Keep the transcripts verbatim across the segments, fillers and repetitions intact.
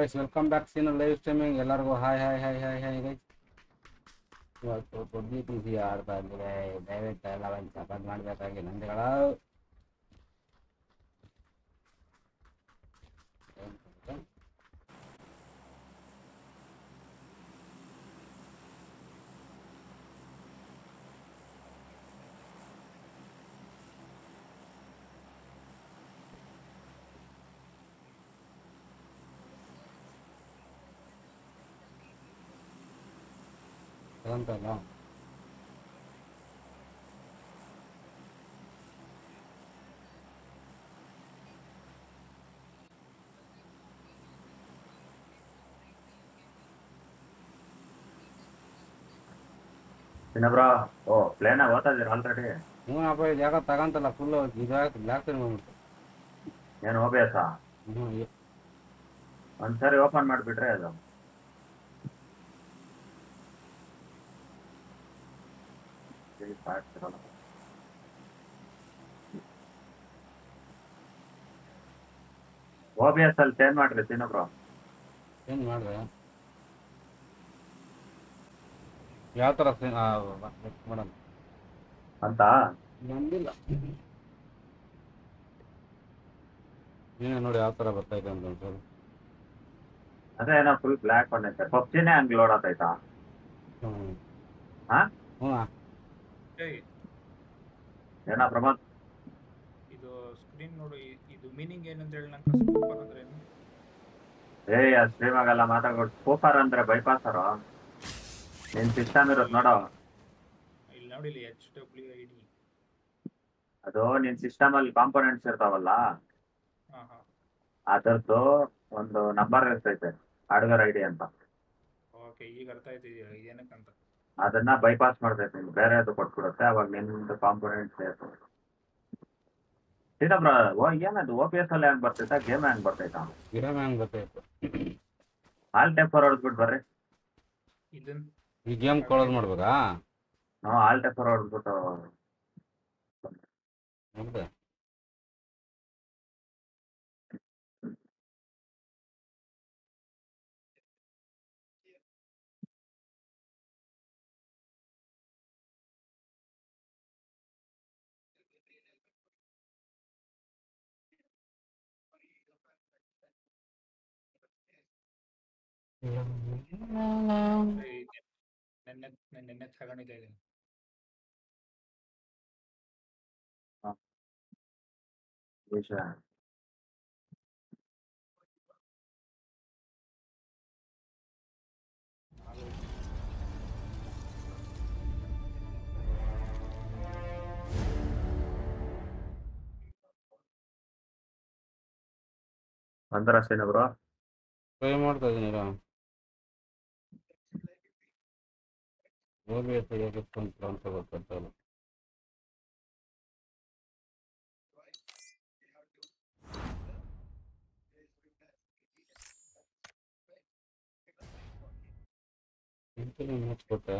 Guys welcome back ಸೀನ್ live streaming ಎಲ್ಲರಿಗೂ hi hi hi hi hi guys ಇವತ್ತು PUBG P C ಆಡ್ತಾ ಇದ್ರೆ ದಯವಿಟ್ಟು ಎಲ್ಲ ಒಂದು ಸಪೋರ್ಟ್ ಮಾಡಬೇಕಾಗಿ ನಂದಿಗಳು ಅಂತಲ್ಲ ಇನ್ನೊಬ್ರು ಓ ಪ್ಲೇನ್ ಓದ್ತಾ ಇದೀರ ಆಲ್ರೆಡಿ ಹ್ಞೂ ಅಪ್ಪ ಇದು ಯಾಕೆ ತಗಂತಲ್ಲ ಫುಲ್ಲು ಇದಾಗ್ತದೆ ಬ್ಲ್ಯಾಕ್ ಸ್ಕ್ರೀನ್ ಬಂದ್ಬಿಟ್ಟು ಏನು ಓಬಿಎಸ್ ಹ್ಞೂ ಒಂದ್ಸರಿ ಓಪನ್ ಮಾಡಿಬಿಟ್ರೆ ಅದು ಓಬಿಎಸ್ ಅಲ್ಲಿ ಚೇಂಜ್ ಮಾಡ್ರಿ ಇನ್ನೊಬ್ರು ಚೇಂಜ್ ಮಾಡಿದೆ ಯಾವ ಥರ ಮೇಡಮ್ ಅಂತ ಬಂದಿಲ್ಲ ನೀನೇ ನೋಡಿ ಯಾವ ಥರ ಬರ್ತೈತೆ ಅಂತ ಒಂದ್ಸರಿ ಅದೇ ಏನೋ ಫುಲ್ ಬ್ಲ್ಯಾಕ್ ಬಂದೈತೆ ಪಬ್ಜಿನೇ ಹಂಗ್ ಲೋಡ್ ಆತೈತಾ ಹ್ಞೂ ಹಾ ಹ್ಞೂ ಏನೋ ಪ್ರಮೋದ್ ಇದು ಸ್ಕ್ರೀನ್ ನೋಡು ಇದು ಮೀನಿಂಗ್ ಏನಂತ ಹೇಳಿ ನಂಗೆ ಸ್ಪೂಫರ್ ಅಂದ್ರೆ ಏನು ಏಯ್ ಅದು ಸ್ಟ್ರೀಮ್ ಆಗಲ್ಲ ಮಾತಾಡ್ಕೊಡು ಸ್ಪೂಫರ್ ಅಂದ್ರೆ ಬೈಪಾಸರ್ ನಿನ್ ಸಿಸ್ಟಮ್ ಇರೋದು ನೋಡೋ ಇಲ್ಲಿ ನೋಡಿ ಇಲ್ಲಿ ಎಚ್ ಡಬ್ಲ್ಯೂ ಐ ಡಿ ಅದು ನಿನ್ ಸಿಸ್ಟಮ್ ಅಲ್ಲಿ ಕಾಂಪೋನೆಂಟ್ಸ್ ಇರ್ತಾವಲ್ಲ ಹಾ ಹಾ ಅದರದ್ದು ಒಂದು ನಂಬರ್ ಇರ್ತೈತೆ ಹಾರ್ಡ್ವೇರ್ ಐ ಡಿ ಅಂತ ಓಕೆ ಈಗ ಅರ್ಥ ಆಯ್ತು ಏನಕ್ಕಂತ ಅದನ್ನ ಬೈಪಾಸ್ ಮಾಡ್ತೈತೆ ನೀನು ಬೇರೆ ಅದು ಕೊಟ್ಬಿಡುತ್ತೆ ಅವಾಗ ನಿಮ್ದು ಕಾಂಪೋನೆಂಟ್ಸ್ ಇರ್ತವೆ ಇನ್ನೊಬ್ರ ಓ ಏನದು ಓ ಪಿ ಎಸ್ ಅಲ್ಲಿ ಹೆಂಗ್ ಬರ್ತೈತಾ ಗೇಮ್ ಹೆಂಗ್ ಬರ್ತೈತಾ ಗಿರಾಮ ಹೆಂಗೆ ಗೊತ್ತಾಯ್ತು ಆಲ್ ಟೈಪ್ ಫಾರ್ವರ್ಡ್ ಬಿಟ್ಟು ಬರ್ರಿ ಇದನ್ ಈ ಗೇಮ್ ಕ್ಲೋಸ್ ಮಾಡ್ಬೇಕಾ ನಾವು ಆಲ್ ಟೈಪ್ ಫಾರ್ವರ್ಡ್ ಬಿಟ್ಟು ನೋಡಿದೆ ನೆನ್ನೆ ನೆನ್ನೆ ತಗೊಂಡಿದ್ದೆ ಇದನ್ನು ವಿಷಯ ಒಂದರ ಇನ್ನೊಬ್ರು ಟ್ರೈ ಮಾಡ್ತಾ ಇದ್ದೀನಿ ಹೋಗಿ ತೆಗಿಯೋಕೆ ಅಂತ ಗೊತ್ತಾಗ್ತಲ್ಲ ಮುಚ್ಕೊಟ್ಟೆ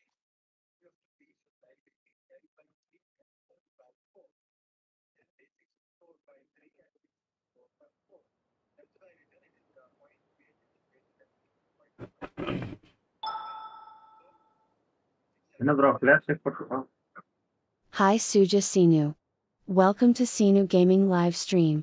ಇನ್ನೊಬ್ರು ಪ್ಲೇಯರ್ ಸಿಕ್ಬಿಟ್ರು Hi Suja Sinu. Welcome to Sinu Gaming live stream.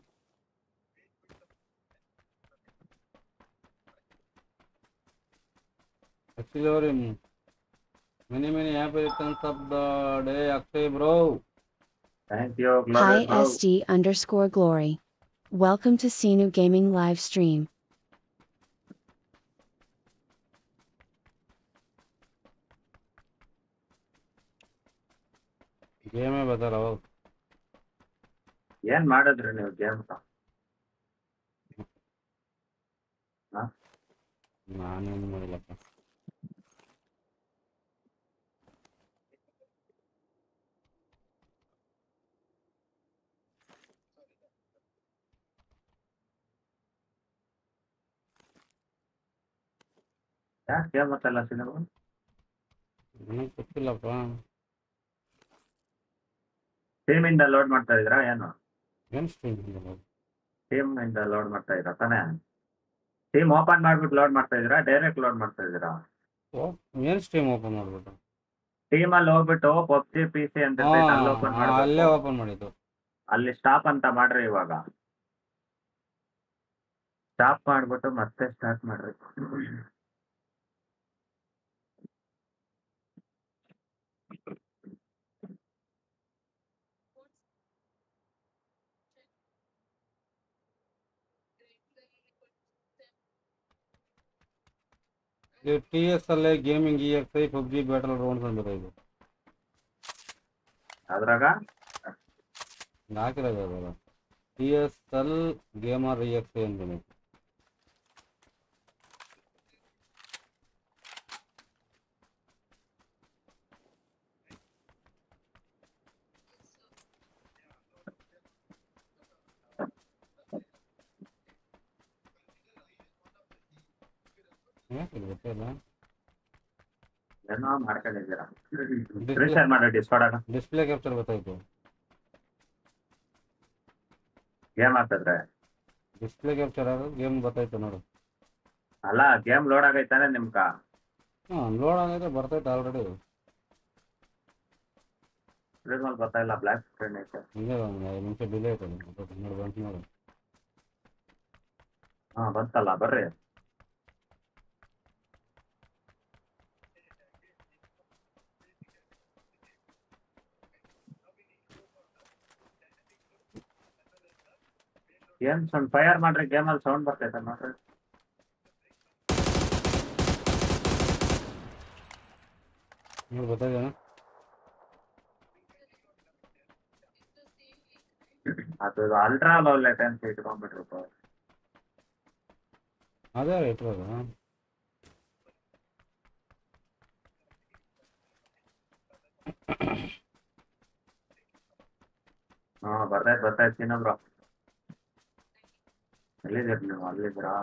Actually, or many many happy returns of the day, Akshay bro. Thank you Hi S D underscore glory. Welcome to Sinu Gaming live stream. ಗೇಮೇ ಬದಲಾವ ಏನ್ ಮಾಡಿದ್ರಿ ನೀವು game ನಾನೇನು ಮಾಡಿಲ್ಲಪ್ಪ ಯಾಕೆ game ಮತ್ತೆಲ್ಲ cinema ನನಗೆ ಗೊತ್ತಿಲ್ಲಪ್ಪ ಟೀಮ್ ಇಂದ ಲೋಡ್ ಮಾಡ್ತಾ ಇದ್ರಾ ಏನು ಏನು ಸ್ಟ್ರೀಮ್ ಟೀಮ್ ಇಂದ ಲೋಡ್ ಮಾಡ್ತಾ ಇದ್ರ ತಾನೇ ಟೀಮ್ ಓಪನ್ ಮಾಡ್ಬಿಟ್ಟು ಲೋಡ್ ಮಾಡ್ತಾ ಇದೀರಾ ಡೈರೆಕ್ಟ್ ಲೋಡ್ ಮಾಡ್ತಾ ಇದೀರಾ? ಮೇನ್ ಸ್ಟ್ರೀಮ್ ಓಪನ್ ಮಾಡ್ಬಿಟ್ಟು ಟೀಮ್ ಅಲ್ಲಿ ಹೋಗ್ಬಿಟ್ಟು ಪಬ್ಜಿ ಪಿ ಸಿ ಅಂತ ಹಾ ಇರ್ತೈತೆ, ಅಲ್ಲಿ ಓಪನ್ ಹಾ, ಅಲ್ಲೇ ಮಾಡ್ಬೇಕು. ಓಪನ್ ಮಾಡಿದ್ದು. ಅಲ್ಲಿ ಸ್ಟಾಪ್ ಅಂತ ಮಾಡ್ರಿ. ಇವಾಗ ಸ್ಟಾಪ್ ಮಾಡ್ಬಿಟ್ಟು ಮತ್ತೆ ಸ್ಟಾರ್ಟ್ ಮಾಡ್ರಿ. ಇದು ಟಿ ಎಸ್ ಅಲ್ಲೇ gaming E X I PUBG ಬ್ಯಾಟಲ್ ಗ್ರೌಂಡ್ಸ್ ಅಂತ ಇದು ಅದ್ರಾಗ ಹಾಕಿರೋದು ಅದಲ್ಲ T S L gamer E X I ಅಂತೀನಿ. ಯಾಕೆ ಇದು ಗೊತ್ತಿಲ್ಲ. ಏನೋ ಮಾಡ್ಕೊಂಡಿದ್ದೀರಾ. ಸ್ಕ್ರೀನ್ ಶೇರ್ ಮಾಡಿ ಡಿಸ್ಕಾರ್ಡ್ ಡಿಸ್ಪ್ಲೇ ಕ್ಯಾಪ್ಚರ್ ಗೊತ್ತಾಯ್ತು. ಗೇಮ್ ಹಾಕಿದ್ರೆ ಡಿಸ್ಪ್ಲೇ ಕ್ಯಾಪ್ಚರ್ ಆಗೋದು ಗೇಮ್ ಗೊತ್ತಾಯ್ತು ನೋಡು. ಅಲ್ಲ ಗೇಮ್ ಲೋಡ್ ಆಗೈತಾನೆ ನಿಮ್ಗ. ಹಾಂ ಲೋಡ್ ಆಗಿದ್ರೆ ಬರ್ತೈತೆ ಆಲ್ರೆಡಿ. ಸ್ಕ್ರೀನ್ ಮೇಲೆ ಗೊತ್ತಾಯಿಲ್ಲ, ಬ್ಲ್ಯಾಕ್ ಸ್ಕ್ರೀನ್ ಐತೆ. ಹಿಂಗೆ ಒಂದು ಐದು ನಿಮಿಷ ಡಿಲೇ ಆಯ್ತು ನೋಡಿ ಬಂತು ನೋಡಿ. ಹಾ ಬಂತಲ್ಲ, ಬರ್ರಿ. ಏನ್ ಸೌಂಡ್ ಫೈರ್ ಮಾಡ್ರಿ, ಗೇಮಲ್ಲಿ ಸೌಂಡ್ ಬರ್ತೈತೆ ನೋಡ್ರಿ. ನೋಡಿ ಗೊತ್ತಾಯ್ತಾನ. ಅದು ಅಲ್ಟ್ರಾ ಲೋ ಲೇಟೆನ್ಸಿ ಇಟ್ಕೊಂಡ್ಬಿಟ್ರು. ಅದೇ ಇಟ್ರೋದು. ಹಾ ಬರ್ತೈತೆ ಬರ್ತೈತೆ ಇನ್ನೊಬ್ರು. ಎಲ್ಲಿದ್ದೀರಿ ನೀವು? ಅಲ್ಲಿದ್ದೀರಾ?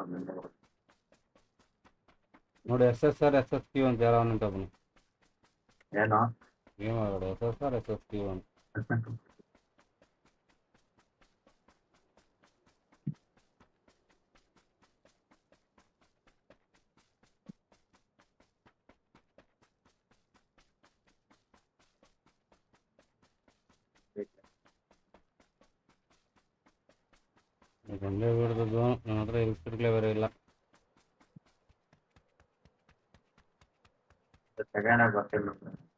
ನೋಡಿ S S R S S Q ಅಂತ ಯಾರೋ ಅಂತ ಅವನು ಏನು ಗೇಮ್ ಆಗೋದು S S R S S Q ಅಂತ. ಗಂಡೆ ಬಿಡ್ದು ನನ್ನ ಹತ್ರ ಎಲೆಕ್ಟ್ರಿಕ್ಲೇ ಬೇರೆ ಇಲ್ಲ. ಸೆಕೆಂಡ್ ಆಗಿ ಬರ್ತಿಲ್ಲ.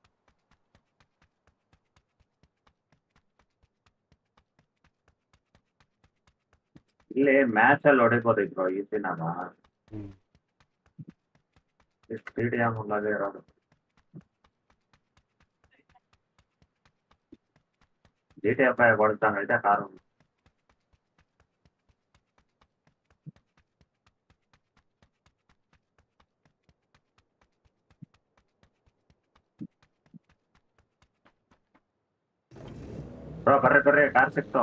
ಇಲ್ಲಿ ಮ್ಯಾಚ್ ಅಲ್ಲಿ ಹೊಡಿಬೋದಿದ್ರು ಈ ದಿನಾಗ. ಹ್ಞೂ ಸ್ಟೇಡಿಯಂ ಉಳ್ಳಾಗೆ ಇರೋದು. ಜಿ ಟಿ ಎಫ್ ಐ ಹೊಡ್ತಾನೈತೆ ಕಾರು. ಬ್ರೋ ಬರ್ರಿ ಬರ್ರಿ, ಕಾರ್ ಸಿಕ್ತು.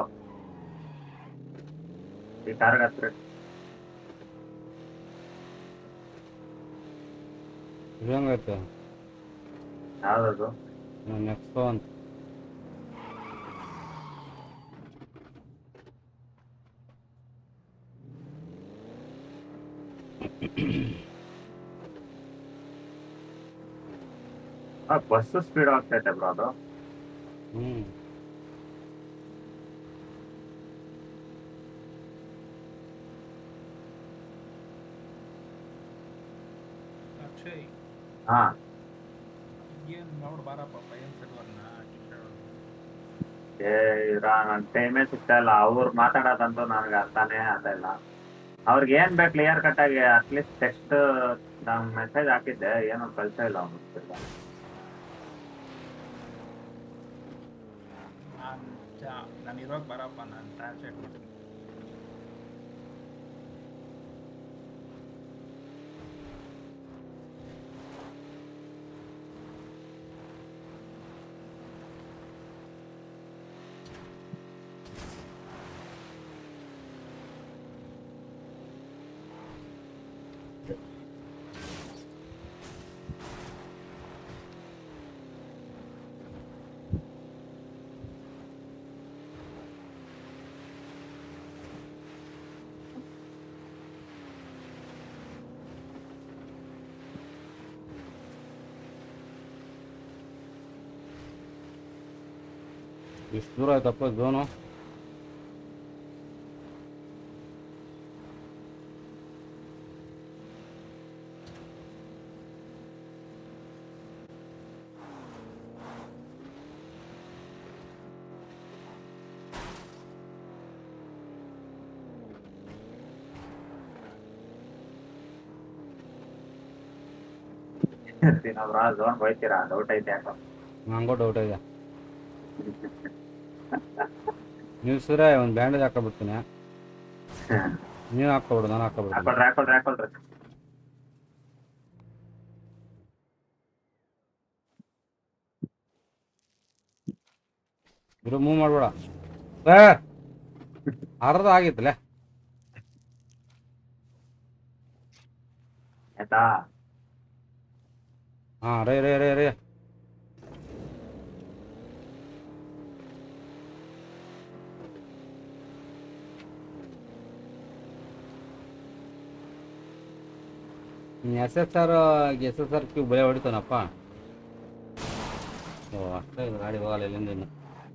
ಈ ಕಾರ್ಗೆ ಹತ್ರಿ. ಇದು ಹೆಂಗೈತೆ ಯಾವ್ದದು? ನೆಕ್ಸ್ಟ್ ಅಂತ ಬಸ್ ಸ್ಪೀಡ್ ಆಗ್ತೈತೆ ಬ್ರೋ ಅದು. ಹ್ಞೂ ಅಕ್ಷಯ್ ಹಾ ಏನ್ ನೋಡ್ ಬಾರಪ್ಪ ಪೈನ್ ಸರ್ವರ್ನ ಏ ಇರಾ ನನ್ ಟೈಮೇ ಸಿಗ್ತಾ ಇಲ್ಲ. ಅವ್ರು ಮಾತಾಡೋದಂತೂ ನನಗೆ ಅರ್ಥನೇ ಆಗ್ತಾ ಇಲ್ಲ. ಅವ್ರಿಗೆ ಏನ್ ಬೇಕು ಕ್ಲಿಯರ್ ಕಟ್ ಆಗಿ ಅಟ್ಲೀಸ್ಟ್ ಟೆಕ್ಸ್ಟ್ ನಾನು ಮೆಸೇಜ್ ಹಾಕಿದ್ದೆ, ಏನೋ ಕಳ್ಸೇ ಇಲ್ಲ ಅವ್ನು. ನಾನು ನಾನು ಇರೋಕ್ ಬಾರಪ್ಪ, ನಾನು ಟ್ರಾನ್ಸ್ಲೇಟ್ ಮಾಡ್ತೀನಿ. ಇಷ್ಟು ದೂರ ಆಯ್ತಪ್ಪ ಝೋನು. ಬ್ರೋ ಝೋನ್ ಹೋಯ್ತೀರಾ ಡೌಟ್ ಐತೆ ಯಾಕೋ. ನಂಗೂ ಡೌಟ್ ಇದೆ. ನೀವು ಸೂರ್ಯ ಒಂದು ಬ್ಯಾಂಡೇಜ್ ಹಾಕೊಬಿಡ್ತೀನಿ. ನೀವು ಹಾಕ್ಕೊಬಿಡು, ನಾನು ಹಾಕ್ಕೊಬಿಡ್ತೀನಿ. ಹಾಕೊಳ್ರಿ ಹಾಕೊಳ್ರಿ ಹಾಕೊಳ್ರಿ. ಇರು ಮೂವ್ ಮಾಡ್ಬೇಡ. ಅರ್ಧ ಆಗಿತ್ತಲೆ. ಆಯ್ತಾ ಹಾ ರೇ ರೇ ರೇ ರೇ S S R S S R Q ಬಳೆ ಹೊಡಿತಾನಪ್ಪ. ಓ ಅಷ್ಟೇ ಇದು ಗಾಡಿ ಹೋಗಲ್ಲ ಇಲ್ಲಿಂದ ಇನ್ನು.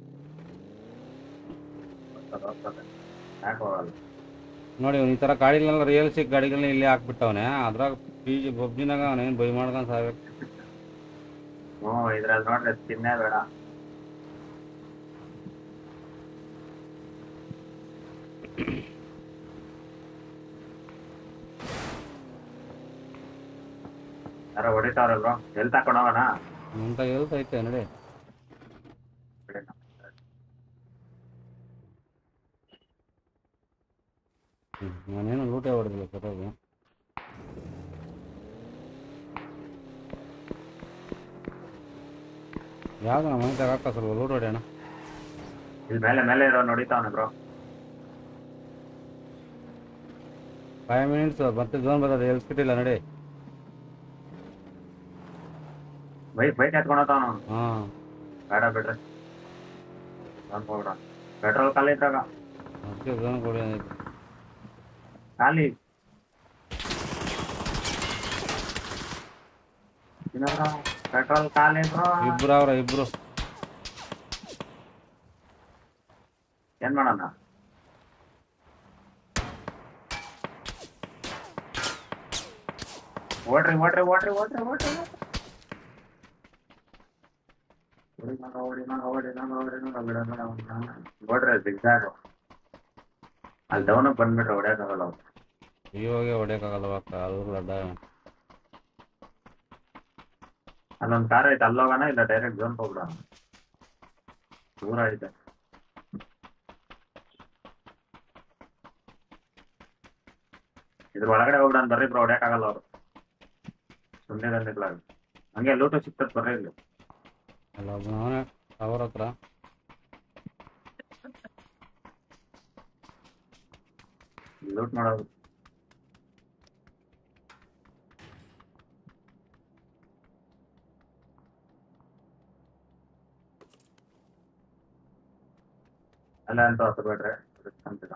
ಯಾಕೆ ಹೋಗಲ್ಲ? ನೋಡಿ ಈ ಥರ ಗಾಡಿಗಳೆಲ್ಲ ರಿಯಲ್ಸ್ಟಿಕ್ ಗಾಡಿಗಳನ್ನ ಇಲ್ಲೇ ಹಾಕ್ಬಿಟ್ಟವನೆ. ಅದ್ರಾಗ ಪಿ ಜಿ ಪಬ್ಜಿನಾಗ ಅವನೇನು ಬೈ ಮಾಡ್ಕೊಂಡು ಸಾಬೇಕು. ಹ್ಞೂ ಇದ್ರಲ್ಲಿ ನೋಡ್ರಿ ತಿನ್ನೇ ಬೇಡ. ಯಾರೋ ಹೊಡಿತಾವ್ರೆ ಬ್ರೋ. ಎಲ್ಲಿ ತಕೊಂಡು ಹೋಗೋಣ? ಅಂತ ಹೇಳ್ತೈತೆ ನೋಡಿ. ನಾನೇನು ಲೂಟೇ ಹೊಡೆದಿಲ್ಲ ಸರಿಯಾಗಿ. ಯಾವ್ದು ನಮ್ಮ ಮನೆ ಹಾಕ ಸ್ವಲ್ಪ ಲೂಟ್ ಹೊಡೆಯೋಣ. ಇಲ್ಲಿ ಮೇಲೆ ಮೇಲೆ ಇರೋ ನೋಡಿತಾವನೆ ಬ್ರೋ. ಫೈವ್ ಮಿನಿಟ್ಸ್ ಮತ್ತೆ ಝೋನ್ ಬರೋದು ಎಲ್ಸ್ಬಿಟ್ಟಿಲ್ಲ ನೋಡಿ. ಬೈಕ್ ಬೈಕ್ ಎತ್ಕೊಂಡೋತಾವ. ಹಾಂ ಬೇಡ ಬಿಡ್ರಿ ಹೋಗ್ಬಿಡ. ಪೆಟ್ರೋಲ್ ಖಾಲಿ ಇದ್ರಾಗ ಅದಕ್ಕೆ ಝೋನ್ ಕೊಡಿ. ಖಾಲಿ ಪೆಟ್ರೋಲ್ ಖಾಲಿ ಬ್ರೋ. ಇಬ್ರು ಅವ್ರ ಇಬ್ರು. ಏನ್ ಮಾಡೋಣ? ಓಡ್ರಿ ಓಡ್ರಿ ಓಡ್ರಿ ಓಡ್ರಿ ಓಡ್ರಿ ಓಡ್ರಿ ಸಿಗ್ಸಾಕು. ಅಲ್ಲಿ ಡೌನ್ ಬಂದ್ಬಿಟ್ರೆ ಹೊಡ್ಯಾಕಾಗಲ್ಲ ಅವ್ರು. ಇವಾಗ ಹೊಡ್ಯೋಕ್ಕಾಗಲ್ವ ಅದು ಅಡ್ಡ. ಅಲ್ಲೊಂದು ಕಾರ್ ಐತೆ, ಅಲ್ಲೋಗೋಣ ಇಲ್ಲ ಡೈರೆಕ್ಟ್ ಝೋನ್ ಹೋಗ್ಬಿಡೋಣ. ದೂರ ಐತೆ. ಇದ್ರ ಒಳಗಡೆ ಹೋಗ್ಬಿಡೋಣ ಬರ್ರಿ ಬ್ರೋ. ಹೊಡ್ಯಾಕಾಗಲ್ಲ ಅವರು ಸುಮ್ಮನೆ ಗಂಟೆಗಳಾಗ. ಹಂಗೆ ಲೂಟು ಸಿಕ್ತತ್ ಬರ್ರಿ ಇಲ್ಲಿ. ಅಲ್ಲ ಅವನೇ ಅವ್ರ ಹತ್ರ ಲೂಟ್ ಮಾಡೋದು. ಅಲ್ಲ ಅಂತ ಹೊಸಬೇಡ್ರೆ ಅಂತಿಲ್ಲ.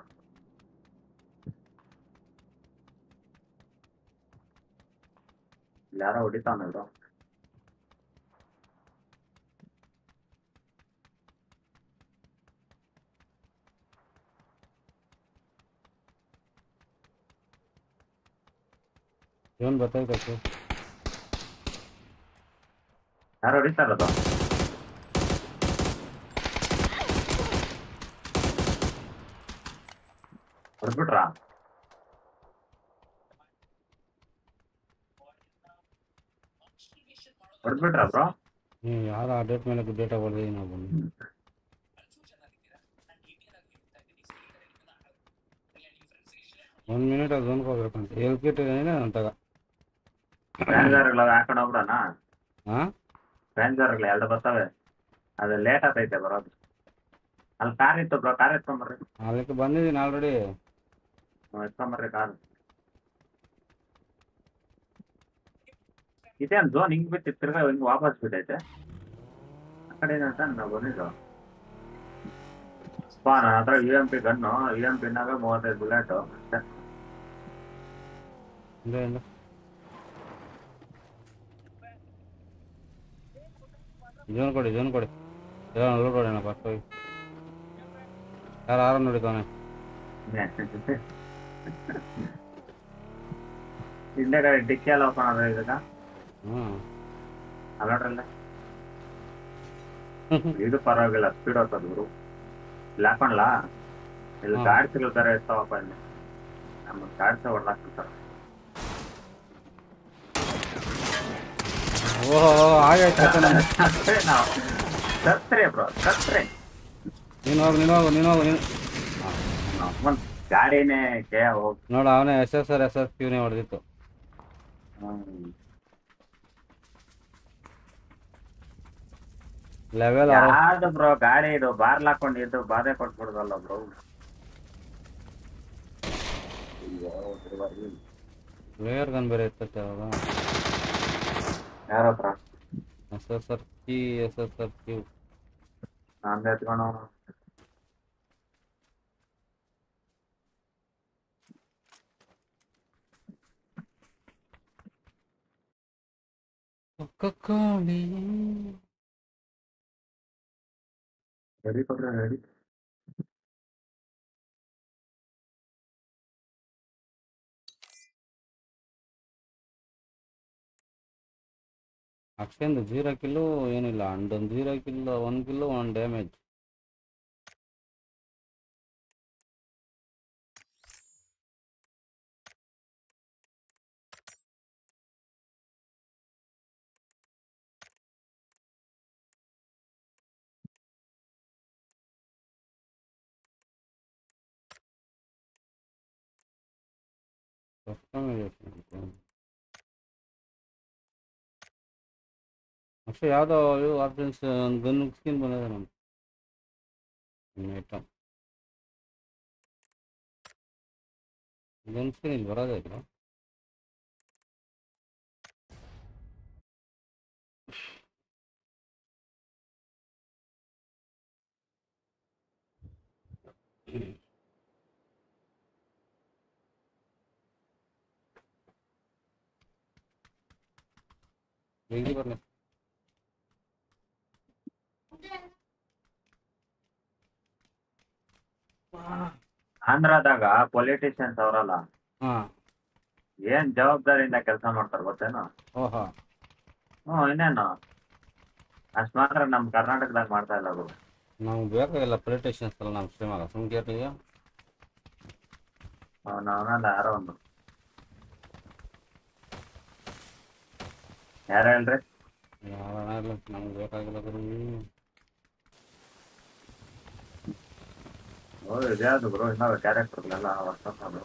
ಯಾರೋ ಹೊಡಿತಾನಲ್ವ? ಏನು ಗೊತ್ತಾಯ್ತು. ಯಾರೋ ಹೊಡಿತಾರದು. ಹೊಡ್ಬಿಟ್ರಾ? ಹೊಡ್ಬಿಟ್ರಾ ಬ್ರೋ? ನೀವು ಯಾರು ಆ ಡೇಟ್ ಮೇಲೆ ಡೇಟ್ ಹೊಡೆದಿ ನಾವು ಬಂದು ಒಂದು ಮಿನಿಟ್ ಅದು ಅಂದ್ಕೋಬೇಕಂತ ಹೇಳ್ಕಿಟ್ಟಿದ್ದೇನೆ ಅಂತಾಗ. ಫ್ಯಾನ್ಜರ್ಗಳು ಹಾಕೊಂಡು ಹೋಗ್ಬಿಡೋಣ. ಹಾಂ ಫ್ಯಾನ್ಜರ್ಗಳು ಎರಡು ಬರ್ತವೆ. ಅದು ಲೇಟ್ ಆಗ್ತೈತೆ ಬರೋದು. ಅಲ್ಲಿ ಕಾರ್ ಇತ್ತು ಬ್ರೋ, ಕಾರ್ ಎತ್ಕೊಂಬರ್ರಿ. ಅದಕ್ಕೆ ಬಂದಿದ್ದೀನಿ ಆಲ್ರೆಡಿ. ಎತ್ಕೊಂಬರ್ರಿ ಕಾರ್. ಇದೇನು ಝೋನ್ ಹಿಂಗ್ ಬಿಟ್ಟು ತಿರ್ಗಾ ಹಿಂಗ್ ವಾಪಸ್ ಬಿಟ್ಟೈತೆ ಆ ಕಡೆ ಏನಂತ ನಾವು ಬಂದಿದ್ದು. ಬಾ ನನ್ನ ಹತ್ರ U M P gun, U M ಪಿನಾಗ ಮೂವತ್ತೈದು ಬುಲೆಟು ಅಷ್ಟೇ. ಇಲ್ಲ ಇಲ್ಲ ಜೋನ್ ಕೊಡಿ ಜೋನ್ ಕೊಡಿ ಎಲ್ಲ ಲೂಟ್ ಹೊಡೆಯೋಣ ಫಸ್ಟ್ ಹೋಗಿ. ಯಾರು ಆರ ನೋಡಿದವನೆ ಹಿಂದೆ ಕಡೆ ಡಿಕ್ಕಿ ಎಲ್ಲ ಓಪನ್ ಆದ್ರೆ ಇದಕ್ಕ ಹ್ಮ್ ಅಲ್ಲೋಡ್ರಲ್ಲ ಇದು ಪರವಾಗಿಲ್ಲ ಸ್ಪೀಡ್ ಹೋಗ್ತದೆ ಗುರು ಇಲ್ಲಿ ಹಾಕೊಂಡ್ಲಾ ಇಲ್ಲಿ ಹಾ. ಗಾಡಿ ಸಿಗಲ್ತಾರೆ ಇರ್ತಾವಪ್ಪ ಇಲ್ಲಿ ನಮ್ಮ ಗಾಡಿ ಸಹ ಹೊಡ್ಲಾಕ್ತಿರ್ತಾರೆ ಓಹೋ ಆಗೈತೆ ನಮ್ಗೆ. ಸತ್ರೆ ನಾವು ಸತ್ರೆ ಬ್ರೋ ಸತ್ರೆ ನೀನು ಹೋಗು ನೀನು ಹೋಗು ನೀನು ಹೋಗು ನೀನು ಒಂದ್ ಗಾಡಿನೇ ಕೇ ಹೋಗ್ ನೋಡು ಅವನೇ S S R S S ಕ್ಯೂನೇ ಹೊಡೆದಿತ್ತು ಲೆವೆಲ್ ಯಾವ್ದು ಬ್ರೋ ಗಾಡಿ ಇದು ಬಾರ್ಲ್ ಹಾಕೊಂಡು ಇದ್ದು ಬಾಧೆ ಕೊಟ್ಬಿಡ್ದಲ್ಲ ಬ್ರೋ ವೇರ್ ಗನ್ ಬೇರೆ ಇರ್ತೈತೆ ಅವಾಗ ಯಾರ ಹತ್ರ ಎಸ್ ಎಸ್ ಆರ್ ಕಿ ಎಸ್ ಎಸ್ ಆರ್ ಕ್ಯೂ ನಂದು ಎತ್ಕೊಂಡು ಕೋಳಿ ರೆಡಿ ಕೊಟ್ರೆ ರೆಡಿ ಅಕ್ಷಯಿಂದ ಜೀರೋ ಕಿಲ್ಲು ಏನಿಲ್ಲ ಅಂಡೊಂದು ಜೀರೋ ಕಿಲ್ ಒಂದು ಕಿಲ್ಲು ಒಂದು ಡ್ಯಾಮೇಜ್ ಅಷ್ಟೇ ಯಾವುದೋ ಇದು ಆಪ್ಷನ್ಸ್ ಒಂದು ಗನ್ ಸ್ಕಿನ್ ಬಂದಿದೆ ನಮ್ಗೆ ಐಟಮ್ ಗನ್ ಸ್ಕಿನ್ ಇಲ್ಲಿ ಬರೋದೇ ಇಲ್ಲ ಹೇಗೆ ಬರಲಿ ಆಂಧ್ರದಾಗ ಪೊಲಿಟಿಷಿಯನ್ಸ್ ಅವರಲ್ಲ ಹಾಂ ಏನ್ ಜವಾಬ್ದಾರಿಯಿಂದ ಕೆಲಸ ಮಾಡ್ತಾರೆ ಗೊತ್ತೇನು ಓಹೋ ಹ್ಞೂ ಇನ್ನೇನು ಅಷ್ಟು ಮಾತ್ರ ನಮ್ಮ ಕರ್ನಾಟಕದಾಗ ಮಾಡ್ತಾ ಇಲ್ಲ ಅವರು ನಮ್ಗೆ ಬೇಕಾಗಿಲ್ಲ ಪೊಲಿಟಿಷಿಯನ್ಸ್ ಎಲ್ಲ ನಮ್ಮ ಶ್ರೀಮಗ ಸುಮ್ಕೇರ್ಲಿಗೆ ಅವನಲ್ಲ ಯಾರೋ ಒಂದು ಯಾರು ಹೇಳ್ರಿ ಯಾರಣ ಇಲ್ಲ ನಮ್ಗೆ ಬೇಕಾಗಿಲ್ಲ ಗುರು ಓ ಇದ್ಯಾವುದು ಬ್ರೋ ಇನ್ನೂ ಕ್ಯಾರೆಕ್ಟರ್ಗಳೆಲ್ಲ ವಾಟ್ಸಪ್ ಅದು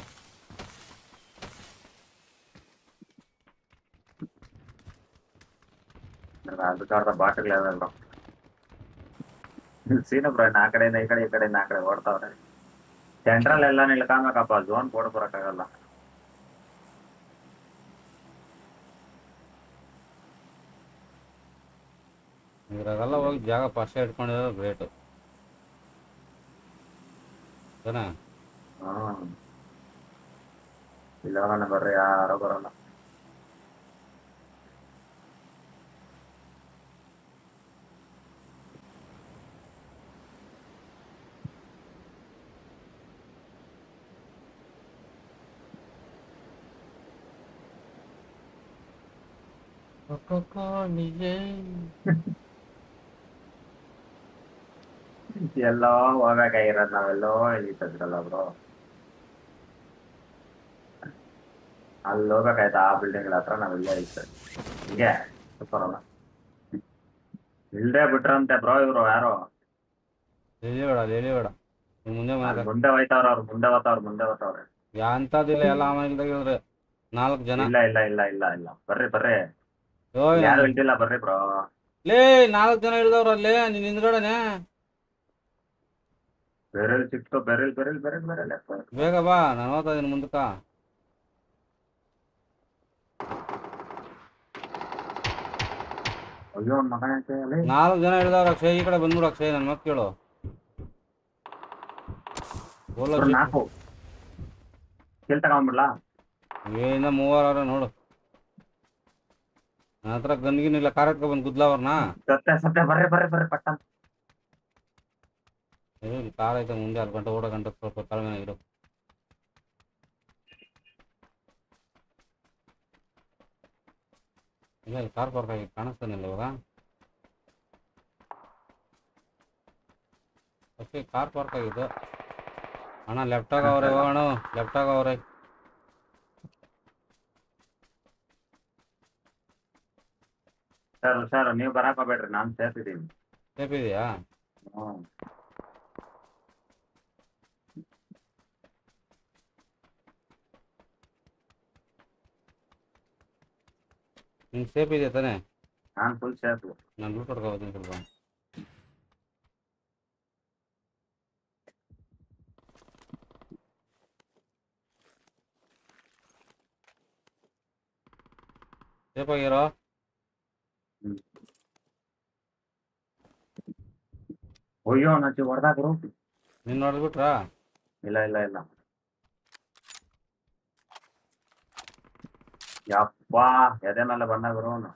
ಅದಕ್ಕಾರ್ದ ಬಾಟಲ್ ಯಾವ್ದಲ್ಲ ಸೀನು ಬ್ರೋ ಇನ್ನು ಆ ಕಡೆಯಿಂದ ಈ ಕಡೆ ಈ ಕಡೆಯಿಂದ ಆ ಕಡೆ ಓಡ್ತಾವ್ರೆ ಸೆಂಟ್ರಲ್ ಎಲ್ಲ ನಿಲ್ಕಾಮಕಪ್ಪ ಝೋನ್ ಕೊಡ್ ಬರೋಕ್ಕಾಗಲ್ಲ ಇದ್ರಾಗೆಲ್ಲ ಹೋಗಿ ಜಾಗ ಫಸ್ಟ್ ಇಟ್ಕೊಂಡಿರೋ ಗ್ರೇಟು ಸರಿನಾ ಹ್ಮ್ ಇಲ್ಲ ಹೋಗೋಣ ಬರ್ರಿ ಯಾರೋ ಬರಲ್ಲ ಎಲ್ಲೋ ಹೋಗ್ಬೇಕಾಗಿರೋದು ನಾವೆಲ್ಲೋ ಇಳಿತದ್ರಲ್ಲ ಬ್ರೋ ಅಲ್ಲಿ ಹೋಗ್ಬೇಕಾಯ್ತು ಆ ಬಿಲ್ಡಿಂಗ್ ಹತ್ರ ನಾವೆಲ್ಲ ಇಳ್ತೇವೆ ಹೀಗೆ ಸೂಪರಲ್ಲ ಇಲ್ದೇ ಬಿಟ್ರಂತೆ ಬ್ರೋ ಇವ್ರು ಯಾರೋ ಎಲಿಬೇಡ ಎಲಿಬೇಡ ಮುಂದೆ ಅಲ್ಲ್ ಮನೆ ಮುಂದೆ ಹೋಯ್ತವ್ರ ಅವ್ರು ಮುಂದೆ ಹೋಗ್ತಾವ್ರ ಮುಂದೆ ಹೋಗ್ತಾವ್ರೆ ಯಾಂತದಿಲ್ಲ ಎಲ್ಲ ಆಮೇಲೆ ಹೇಳಿದ್ರೆ ನಾಲ್ಕು ಜನ ಇಲ್ಲ ಇಲ್ಲ ಇಲ್ಲ ಇಲ್ಲ ಇಲ್ಲ ಬರ್ರಿ ಬರ್ರಿ ಯೋ ಯಾರು ಇಲ್ದಿಲ್ಲ ಬರ್ರಿ ಬ್ರೋ ಲೇ ನಾಲ್ಕು ಜನ ಇಳ್ದವ್ರ ಅಲ್ಲೇ ನಿನ್ ಹಿಂದ್ಗಡೆನೆ ಬೆರಲ್ ಸಿಕ್ತು ಬೆರಲ್ ಬೆರಲ್ ಬೆರಲ್ ಬೆರಲ್ ಬೇಗ ಬಾ ನಾನು ಹೋಗ್ತಾ ಇದೀನಿ ಮುಂದಕ್ಕ ಅಯ್ಯೋ ಮಗನ ಅಲ್ಲಿ ನಾಲ್ಕು ಜನ ಇಳ್ದವ್ರ ಅಕ್ಷಯ್ ಈ ಕಡೆ ಬಂದ್ಬಿಡು ಅಕ್ಷಯ್ ನನ್ ಮತ್ ಕೇಳು ಓಲೋ ಅವ್ರು ನಾಲ್ಕು ಕೆಲ್ ತಗೊಂಡ್ಬಿಡ್ಲಾ ಏನಿಂದ ಮೂವರ ನೋಡು ನನ್ನ ಹತ್ರ ಗನ್ಗಿನಿಲ್ಲ ಕಾರ್ ಎತ್ಕೊ ಬಂದು ಗುದ್ಲಾವ್ರನ್ನ ಸತ್ಯ ಸತ್ಯ ಬರ್ರಿ ಬರ್ರಿ ಬರ್ರಿ ಪಟ್ಟ ಇಲ್ಲಿ ಕಾರ್ ಐತೆ ಮುಂದೆ ಅಲ್ಲಿ ಗಂಟೆ ಓಡೋ ಗಂಟೆ ಸ್ವಲ್ಪ ಕಡಿಮೆ ಇರು. ಇಲ್ಲ ಇಲ್ಲಿ ಕಾರ್ ಪಾರ್ಕ್ ಆಗಿ ಕಾಣಿಸ್ತಾನಿಲ್ಲ ಇವಾಗ. ಓಕೆ ಕಾರ್ ಪಾರ್ಕ್ ಆಗಿದ್ದು ಅಣ್ಣ. ಲೆಫ್ಟಾಗ ಅವ್ರೆ ಹೋಗೋಣ, ಲೆಫ್ಟಾಗ ಅವ್ರೆ. ಸರ್ ಸರ್ ನೀವು ಬರಕ್ ಹೋಗ್ಬೇಡ್ರಿ, ನಾನು ಸೇಫ್ ಇದೀನಿ. ಸೇಫ್ ಇದೆಯಾ? ಹ್ಞೂ ನಿಂಗೆ ಸೇಫ್ ಇದೆಯಾ ತಾನೇ? ನಾನು ಫುಲ್ ಸೇಫ್. ನಾನು ಲೂಟ್ ಹೊಡ್ಕೊ ಹೋಗ್ತೀನಿ ಸ್ವಲ್ಪ. ಸೇಫ್ ಆಗಿರೋ. ಅಯ್ಯೋ ನಚ್ಚಿ ಹೊಡೆದಾಕ್ರು. ನೀನು ನೋಡ್ಬಿಟ್ರಾ? ಇಲ್ಲ ಇಲ್ಲ ಇಲ್ಲ. ಯಪ್ಪ ಎದೆ ಮೇಲೆ ಬಂದಾಗ್ರು ಅವನು.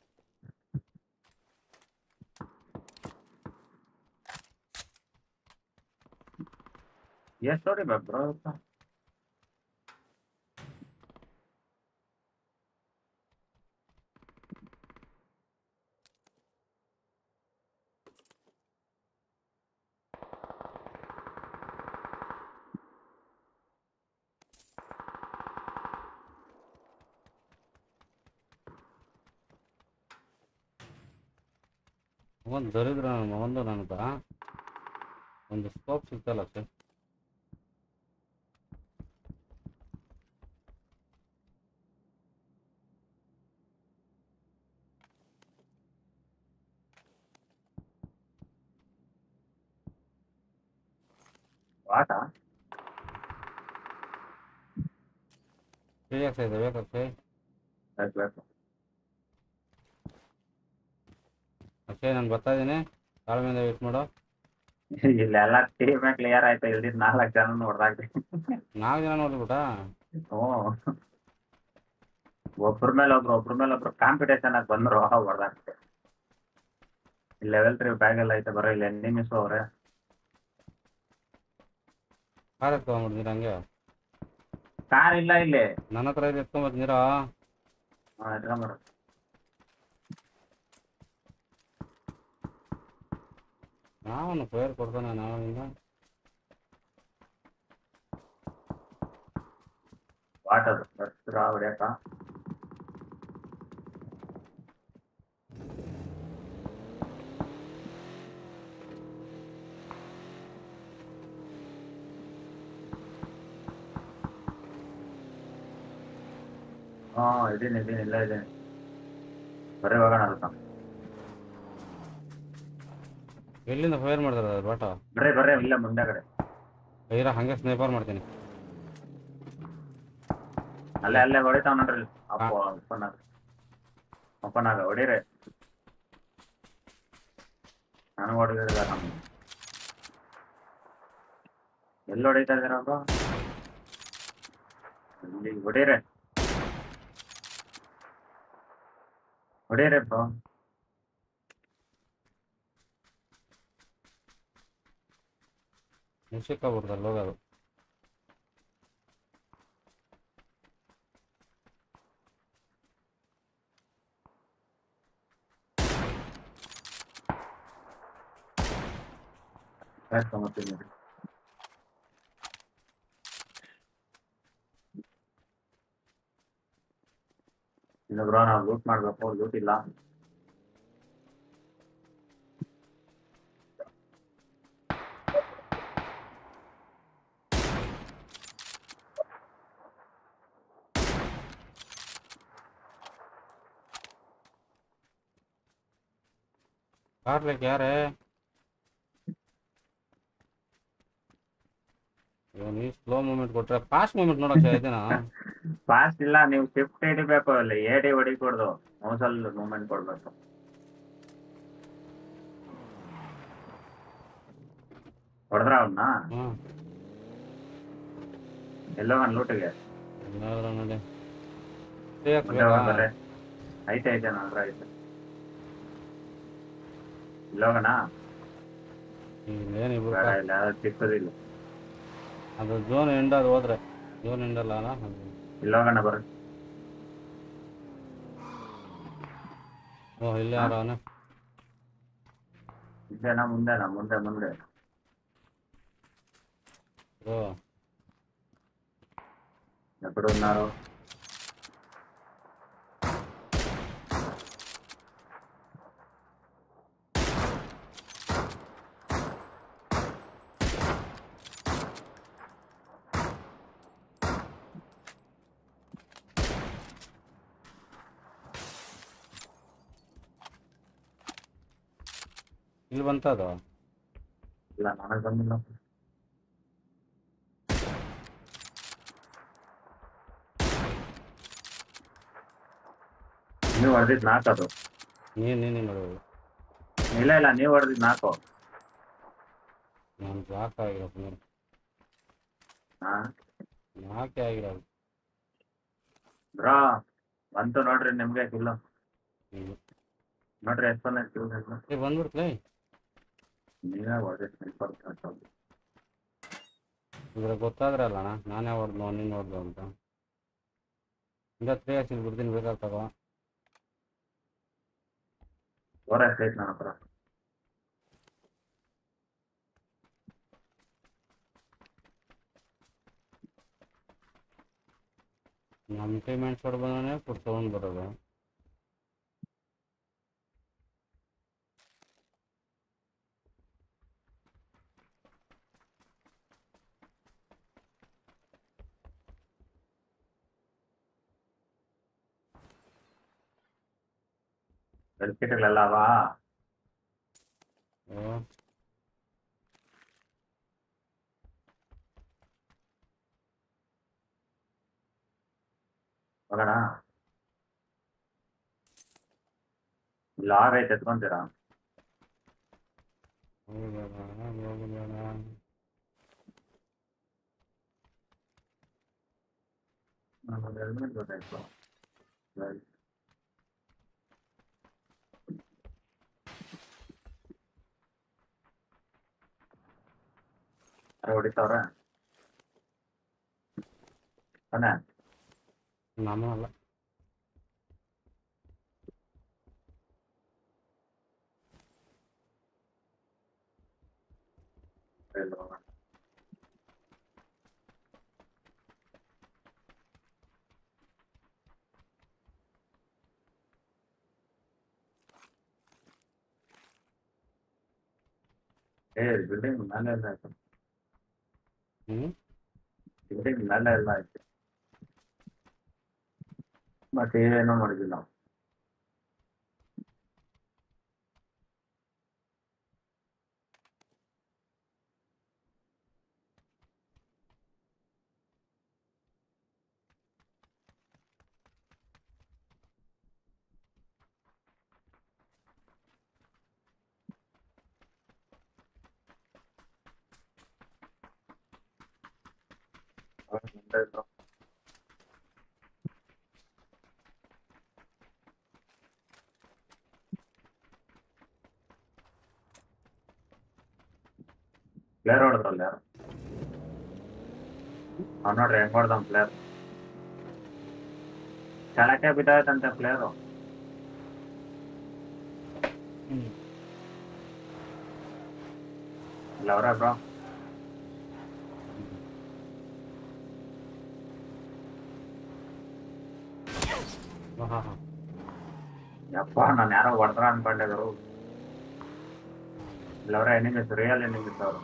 ಎಷ್ಟು ಹೊಡಿಬೇಕು ಬ್ರೋ? ಒಂದು ದರಿದ್ರ ಒಂದು ನನಗ ಒಂದು ಸ್ಕೋಪ್ ಸಿಗ್ತಲ್ಲ ಸರ್. ಆಟ ಬೇಕಾಗ್ತಾ ಇದೆ ಬೇಕಾಗ್ತದೆ. ಬೇಕು ಬೇಕು. ಓಕೆ ನಾನು ಬರ್ತಾ ಇದ್ದೀನಿ, ತಾಳ್ಮೆಯಿಂದ ವೇಟ್ ಮಾಡೋ. ಇಲ್ಲೆಲ್ಲ ಟೀಮ್ ಕ್ಲಿಯರ್ ಆಯ್ತು, ಇಲ್ದಿದ್ ನಾಲ್ಕು ಜನ ಹೊಡೆದಾಕ್ರಿ. ನಾಲ್ಕು ಜನ ನೋಡ್ಬಿಟ್ಟಾ? ಹ್ಞೂ ಒಬ್ರ ಮೇಲೆ ಒಬ್ರು ಒಬ್ರ ಮೇಲೆ ಒಬ್ರು ಕಾಂಪಿಟೇಷನ್ ಆಗಿ ಬಂದ್ರು ಹೊಡೆದಾಕ್ತೆ. ಇಲ್ಲಿ ಲೆವೆಲ್ ತ್ರೀ ಬ್ಯಾಗ್ ಎಲ್ಲ ಐತೆ, ಬರೋ ಇಲ್ಲಿ ಎನಿಮಿಸ್ ಅವ್ರೆ. ಕಾರ್ ಎತ್ಕೊಂಡ್ಬಿಡ್ತೀರ ಹಂಗೆ? ಕಾರ್ ಇಲ್ಲ ಇಲ್ಲಿ. ನನ್ನ ಹತ್ರ ಇದು ಎತ್ಕೊಂಬತ್ತೀರಾ? ಹಾಂ ಎತ್ಕೊಂಬರ. ನಾವನು ಫೈರ್ ಕೊಡ್ತಾನೆ ನಾವಿಂದ. ವಾಟರ್ ಹತ್ರ ಹೊಡ್ಯಾಕ. ಹಾಂ ಇದೀನಿ ಇದೀನಿ ಇಲ್ಲ ಇದ್ದೀನಿ. ಬರೀ ಹೋಗೋಣ ಅದಕ್ಕ. ಎಲ್ಲಿಂದ ಫೈರ್ ಮಾಡ್ತಾರ ಬಾಟ? ಬರ್ರಿ ಬರ್ರಿ ಇಲ್ಲ ಮುಂದೆ ಕಡೆ. ಐರ ಹಂಗೆ ಸ್ನೈಪರ್ ಮಾಡ್ತೀನಿ. ಅಲ್ಲೇ ಅಲ್ಲೇ ಹೊಡಿತಾವ ನೋಡ್ರಿ. ಅಪ್ಪ ಅಪ್ಪನಾಗ ಅಪ್ಪನಾಗ ಹೊಡೀರಿ. ನನಗೆ ಹೊಡಿದಿಲ್ಲ. ನಮ್ಮ ಎಲ್ಲಿ ಹೊಡಿತಾ ಇದ್ದೀರಪ್ಪ? ಇಲ್ಲಿ ಹೊಡೀರಿ ಹೊಡೀರಿಪ್ಪ. ಮುಗಿಸಿಕ್ಕಾಗ್ಬಿಡ್ತಲ್ಲ ಹೋಗೋದು. ತೊಗೊತೀನಿ. ಇನ್ನು ಬ್ರೋ ನಾವು ಲೂಟ್ ಮಾಡ್ಬೇಕು, ಲೂಟ್ ಇಲ್ಲ. ಕಾರ್ಲಿಕ್ಕೆ ಯಾರೇ? ನೀ ಸ್ಲೋ ಮೂಮೆಂಟ್ ಕೊಟ್ರೆ ಫಾಸ್ಟ್ ಮೂಮೆಂಟ್ ನೋಡಕ್ಕೆ ಇದೆನಾ? ಫಾಸ್ಟ್ ಇಲ್ಲ, ನೀವು ಶಿಫ್ಟ್ ಹಿಡಿಬೇಕು. ಅಲ್ಲಿ ಎಡಿ ಹೊಡಿಕೊಡ್ದು, ಮೌಸಲ್ಲಿ ಮೂಮೆಂಟ್ ಕೊಡ್ಬೇಕು. ಹೊಡೆದ್ರ ಅವನ್ನ ಹ್ಞೂ ಎಲ್ಲೋ ಒಂದು ಲೂಟಿಗೆ ನೋಡಿ. ಬರ್ರೆ ಐತೆ ಐತೆ ನನ್ನ ಹತ್ರ ಐತೆ. ಇಲ್ಲೋಗಣ ಇಲ್ಲೇನು ಇಬ್ರು ಬೇಡ ಕಾ- ಇಲ್ಲ ಯಾವ್ದು ಚಿಕ್ಕದಿಲ್ಲ. ಅದು ಝೋನ್ ಎಂಡ್ ಅದು ಹೋದ್ರೆ ಝೋನ್ ಎಂಡ್ ಅಲ್ಲ ಅಲ್ಲ ಅದು. ಇಲ್ಲ ಹೋಗೋಣ ಬರ್ರಿ. ಓ ಇಲ್ಲೇ ಹಾ? ಯಾರು ಅವನು. ಹಿಂದೆನಾ ಮುಂದೆನಾ? ಮುಂದೆ ಮುಂದೆ. ಓ ఎప్పుడు ఉన్నారు? ಇಲ್ಲಿ ಬಂತದು. ಇಲ್ಲ ನನಗೆ ಬಂದಿಲ್ಲ. ನೀವು ಹೊಡೆದಿದ್ದು ನಾಲ್ಕು ಅದು. ನೀನು ನೀನು ನೋಡೋದು. ಇಲ್ಲ ಇಲ್ಲ ನೀವು ಹೊಡೆದಿದ್ದು ನಾಲ್ಕು. ನಾನು ನಾಲ್ಕು ಆಗಿರೋದು ನೋಡಿ. ಹಾ ನಾಲ್ಕೇ ಆಗಿರೋದು. ಬ್ರಾ ಬಂತು ನೋಡ್ರಿ ನಿಮ್ಗೆ ಕಿಲ್ಲು. ಹ್ಞೂ ನೋಡ್ರಿ ಎಷ್ಟು ಬಂದ ಕಿಲ್. ಏ ಬಂದ್ಬಿಡ್ತಲೇ. ನೀವೇ ಹೊಡೆದಿದ್ದು ಇಪ್ಪತ್ತು ಕಟ್ಟೋದು. ಇದ್ರೆ ಗೊತ್ತಾದ್ರೆ ಅಲ್ಲ ಅಣ್ಣ ನಾನೇ ಹೊಡೆದು ನೀನು ಹೊಡೆದು ಅಂತ. ಇಲ್ಲ ತ್ರೀ ಹಚ್ಚಿಲ್ ಬಿಡ್ತೀನಿ ಬೇಕಾದ್ರೆ ತಗೋ. ಓರ ಎಷ್ಟೈತೆ ನನ್ನ ಹತ್ರ? ನಮ್ಮ ಪೇಮೆಂಟ್ಸ್ ಹೊಡೆ ಬಂದಾನೆ ಫುಡ್ ತೊಗೊಂಡು ಬರೋದು. ಬೆಲ್ಕಿಟ್ಗಳೆಲ್ಲ ಅವಾ? ಓ ಹೋಗೋಣ. ಇಲ್ಲ ಆಗೈತೆ ಎತ್ಕೊಂತೀರಾ? ಹೋಗ್ಬೇಡ ಹೋಗ್ಬೇಡ. ನಮ್ಮದು ಹೆಲ್ಮೆಟ್ ಗೊತ್ತಾಯ್ತು. ಯಾರು ಹೊಡಿತಾವ್ರೆ? ತಾನೇ? ನಾನು ಅಲ್ಲ. ಇಲ್ಲ ಹೋಗೋಣ. ಏ ಬಿಲ್ಡಿಂಗ್ ಮೇಲೆ ಎಲ್ಲ ಆಯ್ತು. ಹ್ಞೂ ಬಿಲ್ಡಿಂಗ್ ಮೇಲೆ ಎಲ್ಲ ಆಯ್ತು. ಮತ್ತೆ ಏನೂ ಮಾಡಿದ್ದಿಲ್ಲ ನಾವು. ಮುಂದೆ ಇತ್ತು. ಪ್ಲೇಯರ್ ಹೊಡೆದ್ರಲ್ಲ ಯಾರು? ಅವ್ನು ನೋಡ್ರಿ ಹೆಂಗ್ ಹೊಡೆದ ಪ್ಲೇಯರ್. ಕೆಳಕ್ಕೆ ಬಿದ್ದಾಯ್ತಂತೆ ಪ್ಲೇಯರು. ಇಲ್ಲ ಅವ್ರೆ ಬ್ರೋ. ಹಾಂ ಹಾಂ ಹಾಂ ಯಪ್ಪ ನಾನು ಯಾರೋ ಹೊಡೆದ್ರ ಅನ್ಕೊಂಡಿದ್ರು. ಇಲ್ಲ ಅವ್ರೆ ಎನಿಮಿಸ್, ರಿಯಲ್ ಎನಿಮಿಸ್ ಅವರು.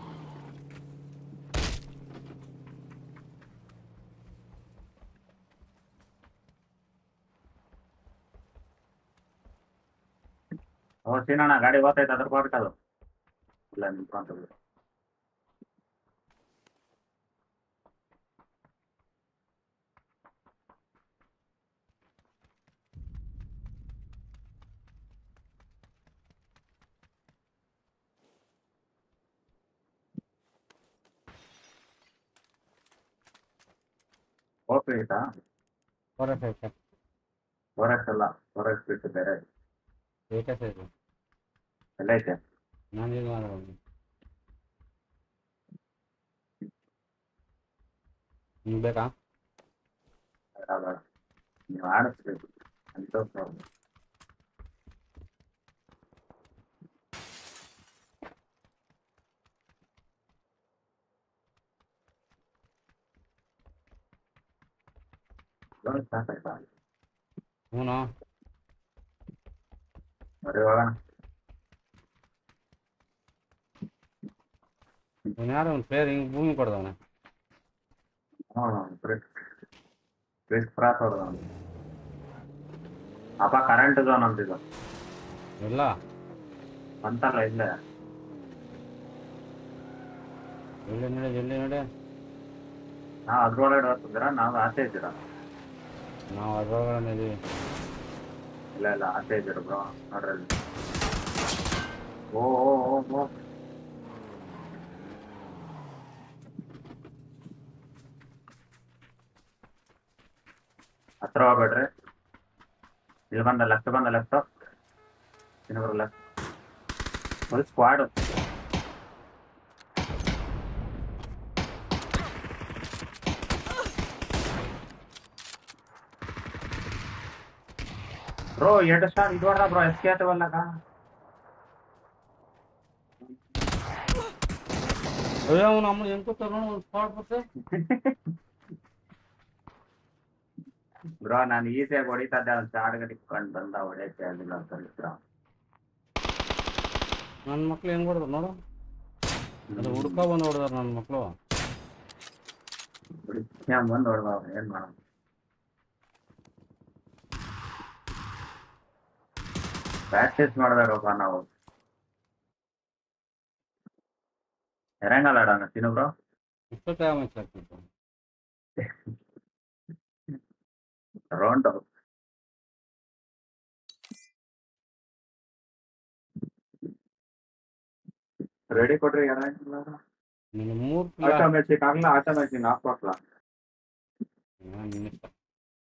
ಓ ಸೀನಣ್ಣ ಗಾಡಿ ಓದ್ತೈತೆ ಅದ್ರ ಕೊಡ್ಕದು. ಇಲ್ಲ ನಿಂತ್ಕೊಂತ. ಓಪಿ ಐತಾ? ಫೋರೆಕ್ಸ್ ಐತೆ. ಫೋರೆಕ್ಸ್ ಅಲ್ಲ, ಫೋರೆಕ್ಸ್ ಬಿಟ್ಟು ಬೇರೆ ಏಟಸ್ ಐತೆ. ಎಲ್ಲ ಐತೆ. ನಾನು ಇದು ಮಾಡೋದು ನಿಮ್ಗೆ ಬೇಕಾ? ಬೇಡ ಬೇಡ ನೀವು ಆಡಿಸ್ಬೇಕು ಅಂತ ಪ್ರಾಬ್ಲಮ್. ಸಾಕಾಯ್ತಾ ಹ್ಞೂ ಬರೀ ಹೋಗೋಣ. ಇವ್ನು ಯಾರು ಒಂದು ಪ್ಲೇಯರ್ ಹಿಂಗೆ ಭೂಮಿ ಕೊಡ್ದವನೆ. ಹ್ಞೂ ಬ್ರಿಕ್ ಬ್ರಿಕ್ ಕ್ರಾಸ್ ಹೊಡೆದ ಅಪ್ಪ ಕರೆಂಟ್ ಝೋನ್ ಅಂತಿದ್ದು ಇಲ್ಲ ಅಂತಲ್ಲ ಇಲ್ಲೇ ಎಲ್ಲಿ ನಡೆ ಎಲ್ಲಿ ನಡೆ. ನಾವು ಅದ್ರೊಳಗಡೆ ಹೋಗ್ತಿದ್ದೀರಾ ನಾವು ಆಚೆ ಇದ್ದೀರಾ? ನಾವು ಅದ್ರೊಳಗಡೆ ಇದೀವಿ. ಇಲ್ಲ ಇಲ್ಲ ಆಚೆ ಇದ್ದೀರ ಬ್ರೋ ನೋಡ್ರಿ ಅಲ್ಲಿ. ಓ ಓ ಓ ಓ ಹತ್ರ ಹೋಗ್ಬೇಡ್ರಿ. ಇಲ್ಲಿ ಬಂದ ಲೆಫ್ಟ್ ಬಂದ ಲೆಫ್ಟ್ ಇನ್ನೊಬ್ರು ಲೆಫ್ಟ್ ಫುಲ್ ಸ್ಕ್ವಾಡ್. ಬ್ರೋ ಎರಡು ಸ್ಟಾರ್ ಇದು ಹೊಡ್ದ ಬ್ರೋ ಎಸ್ ಕೆ ಆತವಲ್ಲಕ. ಅಯ್ಯೋ ಅವ್ನು ಅಮ್ಮ ಹೆಂಗ್ ಕೂತಾರ ನೋಡು ಒಂದು ಸ್ಪಾಟ್ ಬರ್ತದೆ. ಬ್ರೋ ನಾನು ಈಸಿಯಾಗಿ ಹೊಡಿತಾ ಇದ್ದೆ ಒಂದು ಚಾಡ್ ಗಡಿ ಕೊಂಡು ಬಂದ ಹೊಡೆಯಕ್ಕೆ ಆಗಿಲ್ಲ ಅಂತ ಬ್ರೋ. ನನ್ನ ಮಕ್ಳು ಹೆಂಗ್ ಹೊಡೆದ್ರು ನೋಡು. ಅದು ಹುಡ್ಕ ಬಂದು ಹೊಡೆದಾರ ನನ್ನ ಮಕ್ಕಳು. ಬಂದು ಹೊಡೆದವ ಏನ್ ಮಾಡೋಣ. ಪ್ರಾಕ್ಟೀಸ್ ಮಾಡ್ಬೇಕಪ್ಪ ನಾವು. ಎರಂಗಲ್ಲ ಆಡೋಣ ತಿನ್ನು ಬ್ರೋ. ಇಷ್ಟೊತ್ತೆ ಮ್ಯಾಚ್ ಆಗ್ತಿತ್ತು. ರೌಂಡ್ ರೆಡಿ ಕೊಡ್ರಿ ಎರಂಗಿಲ್ಲ. ನಿನ್ನ ಮೂರು ಆಟೋಮೆಟಿಕ್ ಆಗ್ಲಾ ಆಟೋಮೆಟಿಕ್ ಆಫ್ ಹಾಕ್ಲಾ? ನಿನ್ನ ಇಷ್ಟ.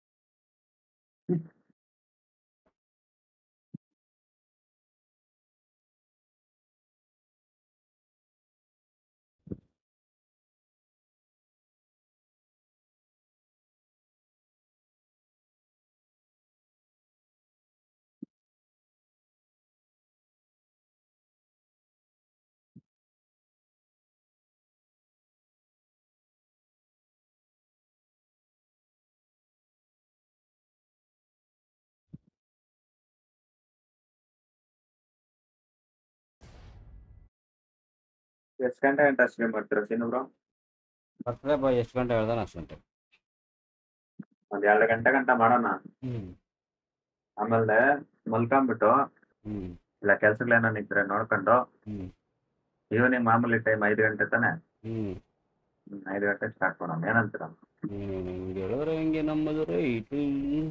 ಎಷ್ಟು ಗಂಟೆ ಗಂಟೆ ಸ್ಟ್ರೀಮ್ ಮಾಡ್ತೀರಾ ಸೀನು ಬ್ರೋ? ಬರ್ತದೆ ಬಾ ಎಷ್ಟು ಗಂಟೆ ಹೇಳ್ದಾನ ಅಷ್ಟು ಗಂಟೆ. ಒಂದ್ ಎರಡು ಗಂಟೆ ಗಂಟ ಮಾಡೋಣ. ಹ್ಮ್ ಆಮೇಲೆ ಮಲ್ಕೊಂಬಿಟ್ಟು ಹ್ಮ್ ಇಲ್ಲ ಕೆಲ್ಸಗಳೇನೋ ಇದ್ರೆ ನೋಡ್ಕೊಂಡು ಹ್ಮ್ ಈವ್ನಿಂಗ್ ಮಾಮೂಲಿ ಟೈಮ್ ಐದು ಗಂಟೆ ತಾನೆ? ಹ್ಮ್ ಹ್ಮ್ ಐದು ಗಂಟೆ ಸ್ಟಾರ್ಟ್ ಮಾಡೋಣ ಏನಂತೀರ? ಹ್ಮ್ ಹಿಂಗೆ ಹೇಳಿದ್ರೆ ಹಿಂಗೆ ನಮ್ಮದು ರೈಟು.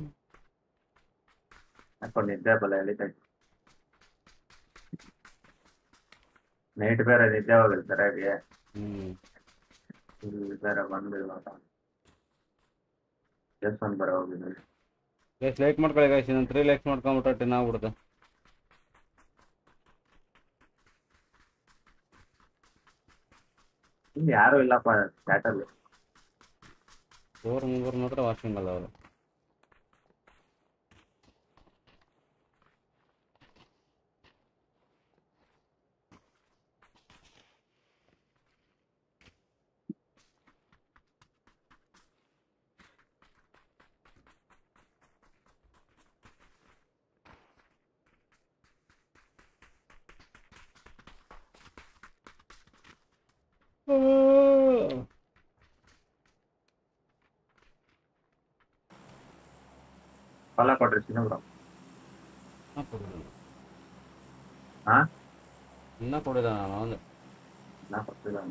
ಹಾಕೊಂಡು ನಿದ್ದೆ ಬಲ ಎಳಿತೈತಿ. ನೈಟ್ ಬೇರೆ ನಿದ್ದೆ ಹೋಗಿಲ್ಲ ಸರಿಯಾಗಿ. ಹ್ಮ್ ಇಲ್ಲಿ ಬೇರೆ ಬಂದು ಇವಾಗ ಎಸ್ ಒಂದು ಬರ ಹೋಗಿದ್ವಿ. ಎಷ್ಟು ಲೈಕ್ ಮಾಡ್ಕೊಳ್ಳಿ ಗಾಯ್ಸ್, ಇನ್ನೊಂದು ತ್ರೀ ಲೈಕ್ಸ್ ಮಾಡ್ಕೊಂಬಿಟ್ರೆ ಟೆನ್ ಆಗ್ಬಿಡುತ್ತೆ. ಇಲ್ಲಿ ಯಾರು ಇಲ್ಲಪ್ಪ ಚಾಟಲ್ಲಿ. ಓರ್ ಮೂವರು ಮಾತ್ರ ವಾಷಿಂಗ್ ಅಲ್ಲ ಅವರು. ಫಲ ಕೊಡ್ರಿ ಸೀನು ಬ್ರೋ. ಹಾ ಇನ್ನ ಕೊಡಿದ ನಾನು ಒಂದು ನಾ ಕೊಡ್ತಿಲ್ಲ.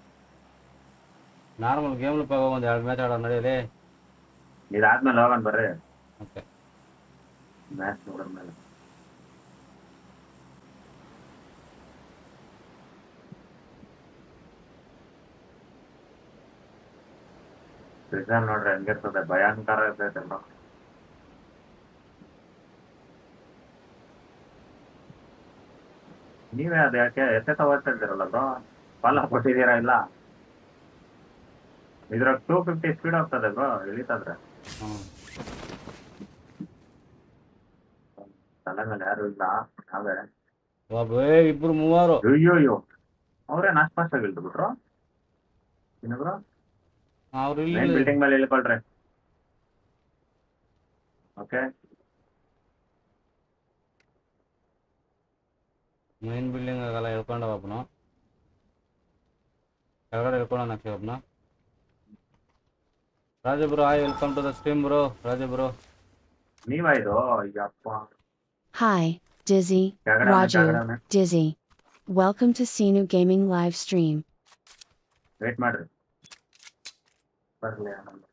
ನಾರ್ಮಲ್ ಗೇಮ್ ಹೋಗೋ ಒಂದು ಎರಡು ಮ್ಯಾಚ್ ಆಡೋ ನಡೆಯಲಿ. ಇದಾದ್ಮೇಲೆ ಹೋಗೋಣ ಬರ್ರಿ ಓಕೆ ಮ್ಯಾಚ್ ನೋಡಿದ್ಮೇಲೆ. ರಿಸಲ್ಟ್ ನೋಡ್ರಿ ಹೆಂಗಿರ್ತದೆ, ಭಯಂಕರ ಇರ್ತೈತೆ ಬ್ರೋ. ನೀವೇ ಅದು ಯಾಕೆ ಎತ್ತೆ ತಗೋತಾ ಇದ್ದೀರಲ್ಲ ಬ್ರೋ? ಫಲ ಕೊಟ್ಟಿದ್ದೀರಾ ಇಲ್ಲ? ಇದ್ರಾಗ ಟೂ ಫಿಫ್ಟಿ ಸ್ಪೀಡ್ ಹೋಗ್ತದೆ ಬ್ರೋ ಇಳಿತಾದ್ರೆ. ಹ್ಞೂ ತಲೆ ಮೇಲೆ ಯಾರು ಇಲ್ಲ ನಾವೇ. ಬಾಬೇ ಇಬ್ರು ಮೂವರು. ಅಯ್ಯೋ ಅಯ್ಯೋ ಅವ್ರೇ ನಾಸ್ಟ್ ಫಾಸ್ಟ್ ಆಗಿ ಇಳ್ದು ಬಿಟ್ರು. ಇನ್ನು ಬ್ರೋ ಅವ್ರು ಮೇನ್ ಇಲ್ಲಿ ಬಿಲ್ಡಿಂಗ್ ಮೇಲೆ ಇಳ್ಕೊಳ್ರಿ. ಓಕೆ ಮೇನ್ ಬಿಲ್ಡಿಂಗ್ ಆಗಲ್ಲ ಹೇಳ್ಕೊಂಡ ಒಬ್ನು ಕೆಳಗಡೆ ಹೇಳ್ಕೊಳ್ಳೋಣ ಅಕ್ಷಯ್ ಒಬ್ನ. Raja bro hi welcome to the stream bro. Raja bro ನೀವಾ ಇದು? ಅಯ್ಯಪ್ಪ Hi, Dizzy, ಕೆಳಗಡೆ ಅವನೆ Raju, ಕೆಳಗಡೆ ಅವನೆ. Dizzy. Welcome to Sinu Gaming live stream. Wait ಮಾಡ್ರಿ ಬರ್ಲಿ ಆಮೇಲೆ.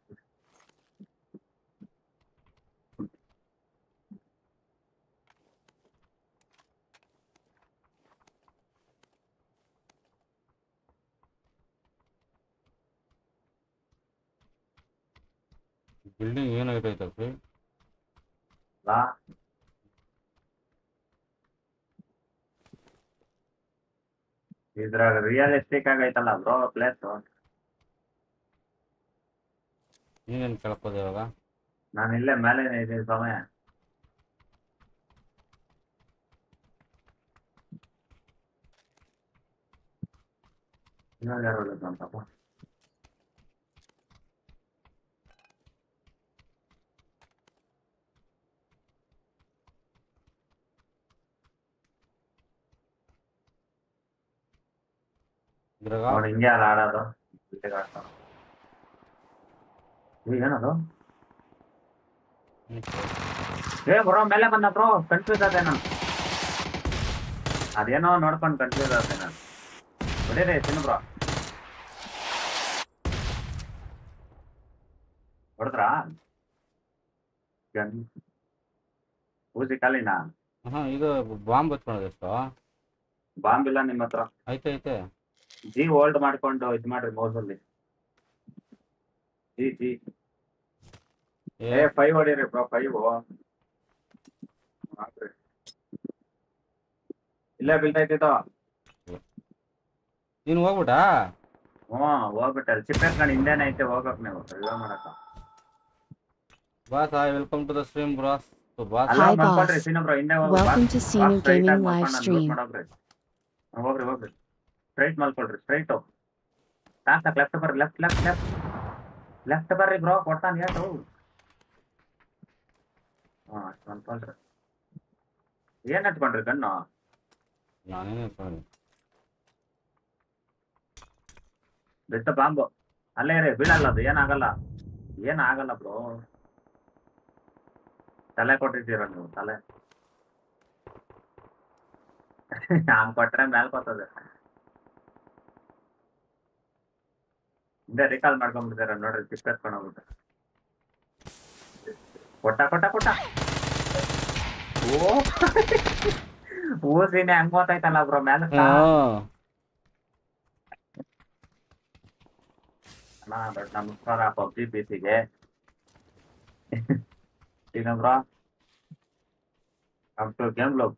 ಬಿಲ್ಡಿಂಗ್ ಏನಾಗೈತೆ ಅಕ್ಷಯ್? ಬಾ ಇದ್ರಾಗ ರಿಯಲಿಸ್ಟಿಕ್ ಆಗೈತಲ್ಲ ಬ್ರೋ ಪ್ಲೇಸ್. ನೀನೇನು ಕೇಳ್ಕೋದು ಇವಾಗ? ನಾನು ಇಲ್ಲೇ ಮೇಲೆ ಇದ್ದೀನಿ ಸಮಯ. ಇವಾಗ ಯಾರು ಅಂತಪ್ಪ ಇದ್ರಾಗ ನೋಡಿ ಹಿಂಗೆ ಅಲ್ಲ ಆಡೋದು. ಬಿಟ್ಟಿಗೆ ಆಡ್ತಾನ. ಈಗ ಏನದು? ಏ ಬ್ರೋ ಮೇಲೆ ಬಂದ ಬ್ರೋ ಕನ್ಫ್ಯೂಸ್ ಆದೆ ನಾನು. ಅದೇನೋ ನೋಡ್ಕೊಂಡು ಕನ್ಫ್ಯೂಸ್ ಆದೆ ನಾನು. ಹೊಡೀರಿ ತಿನ್ನು ಬ್ರೋ. ಹೊಡೆದ್ರಾ? ಗನ್ ಊಸಿ ಕಾಲಿನಾ? ಹಾಂ ಇದು ಬಾಂಬ್ ಹಚ್ಕೊಳೋದು ಎಷ್ಟು? ಬಾಂಬ್ ಇಲ್ಲ ನಿಮ್ಮ ಹತ್ರ? ಐತೆ ಐತೆ. ಜಿ ಹೋಲ್ಡ್ ಮಾಡ್ಕೊಂಡು ಇದು ಮಾಡ್ರಿ ಮೌಸಲ್ಲಿ. ಜಿ ಜಿ ಏ ಏ ಫೈವ್ ಹೊಡೀರಿ ಬ್ರೋ ಫೈವ್. ಇಲ್ಲೇ ಬೀಳ್ತೈತಿತ್ತು. ನೀನು ಹೋಗ್ಬಿಟ್ಟಾ? ಹ್ಞೂ ಹೋಗ್ಬಿಟ್ಟೆ ಅಲ್ಲಿ ಚಿಪ್ಪೆತ್ಕೊಂಡು ಹಿಂದೆನೇ ಐತೆ ಹೋಗ್ಬೇಕು ನೀವು ಇವಾಗ ಮಾಡಕ್ಕ. Boss hi welcome to the stream bros. Boss ಅಲ್ಲ Hi, ಮಲ್ಕೊಳ್ರಿ boss. ಸೀನು ಬ್ರೋ ಹಿಂದೆ ಹೋಗಿ Welcome to Sinu Gaming live stream. ಮಾಡೋಗ್ರಿ. ಹೋಗ್ರಿ ಹೋಗ್ರಿ ಸ್ಟ್ರೈಟ್ ಮಲ್ಕೊಳ್ರಿ ಸ್ಟ್ರೈಟು. ಸಾಕ್ ಸಾಕ್ ಲೆಫ್ಟ್ ಬರ್ರಿ ಲೆಫ್ಟ್ ಲೆಫ್ಟ್ ಲೆಫ್ಟ್ ಲೆಫ್ಟ್ ಬರ್ರಿ ಬ್ರೋ ಕೊಡ್ತಾನೆ ಯಾರು. ಹಾಂ ಅಷ್ಟು ಮಲ್ಕೊಳ್ರಿ. ಏನು ಹಚ್ಕೊಂಡ್ರಿ ಗನ್ನು? ನಾನೇನು ಹೇಳ್ಕೊಂಡು ಬಿತ್ತ ಬಾಂಬು ಅಲ್ಲೇ ರೀ ಬೀಳಲ್ಲ ಅದು ಏನಾಗಲ್ಲ ಏನಾಗಲ್ಲ ಬ್ರೋ. ತಲೆ ಕೊಟ್ಟಿದ್ದೀರ ನೀವು ತಲೆ. ನಾನು ಕೊಟ್ರೆ ಮೇಲ್ಕೋತದೆ. ಹಿಂದೆ ರಿಕಾಲ್ ಮಾಡ್ಕೊಂಡ್ಬಿಡ್ತಾರ ನೋಡ್ರಿ ಚಿಪ್ ಎತ್ಕೊಂಡು ಹೋಗ್ಬಿಟ್ಟು. ಕೊಟ್ಟ ಕೊಟ್ಟ ಕೊಟ್ಟ ಓ ಊಸಿನೇ ಹಂಗ್ ಗೊತ್ತಾಯ್ತಲ್ಲ ಬ್ರೋ ಮೇಲೆ. ಅಣ್ಣ ದೊಡ್ಡ ನಮಸ್ಕಾರ ಪಬ್ಜಿ ಪೀಸಿಗೆ. ಈಗ bro come to game loop.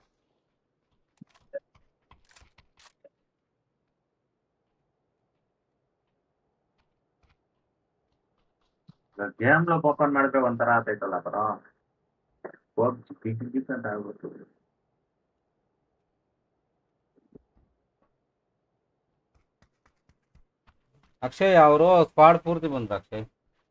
Game loop open ಮಾಡಿದ್ರೆ ಒಂಥರ ಆಗ್ತೈತಲ್ಲ ಬ್ರೋ. ಪಬ್ಜಿ ಪಿಸಿ ಪಿಸಿ ಅಂತ ಆಗ್ಬಿಟ್ಟು. ಅಕ್ಷಯ್ ಅವರು ಸ್ಕ್ವಾಡ್ ಪೂರ್ತಿ ಬಂದ್ರು ಅಕ್ಷಯ್.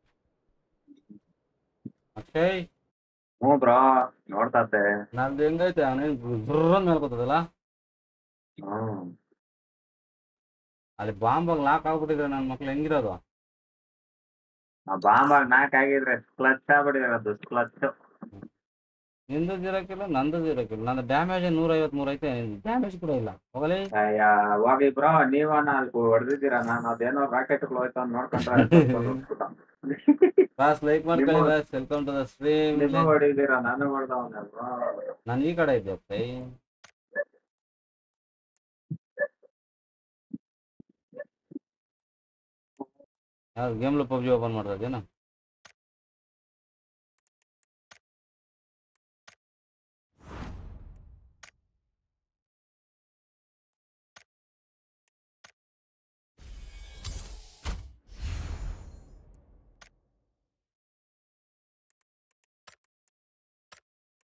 ಅಕ್ಷಯ್ ಹ್ಞೂ ಬ್ರೋ ನೋಡ್ತಾತೆ. ನಂದು ಹೆಂಗೈತೆ ಅವನೇನು ಜುರ್ರನ್ ಮೇಲ್ಕೋತದಲ್ಲ. ಹ್ಞೂ ಅಲ್ಲಿ ಬಾಂಬಾಗ ಲಾಕ್ ಆಗ್ಬಿಟ್ಟಿದ್ರೆ ನನ್ನ ಮಕ್ಳು ಹೆಂಗಿರೋದು? ಆ ಬಾಂಬಾಗ ನಾಕ್ ಆಗಿದ್ರೆ ಕ್ಲಚ್ ಆಗ್ಬಿಟ್ಟಿದ್ರೆ ಅದು ಕ್ಲಚ್. ನಿಂದು ಇರೋಕ್ಕಿಲ್ಲ ನಂದು ಇರೋಕ್ಕಿಲ್ಲ. ನಂದು ಡ್ಯಾಮೇಜ್ ನೂರ ಐವತ್ಮೂರು ಐತೆ, ಡ್ಯಾಮೇಜ್ ಕೂಡ ಇಲ್ಲ. ಹೋಗಲಿ ಅಯ್ಯ ಹೋಗಿ ಬ್ರೋ ನೀವನ್ನ ಅಲ್ಲಿ ಹೊಡೆದಿದ್ದೀರಾ. ನಾನು ಅದೇನೋ ರಾಕೆಟ್ ಹೋಯ್ತು ಅಂತ ನೋಡ್ಕೊಂಡ್ರೆ ಬಾಸ್ ಲೈಕ್ ಮಾಡ್ಕೊಳ್ಳಿ ನಿಮ್ಮ- boss. Welcome to the stream. ನೀವು ಹೊಡಿದ್ದೀರಾ ನಾನು ಹೊಡೆದವನ ಬ್ರೋ. ನಾನು ಈ ಕಡೆ ಇದ್ದೆ ಅಪ್ಪೈ. ಯಾರು ಗೇಮ್ಲು ಪಬ್ಜಿ ಓಪನ್ ಮಾಡ್ತದೇನು?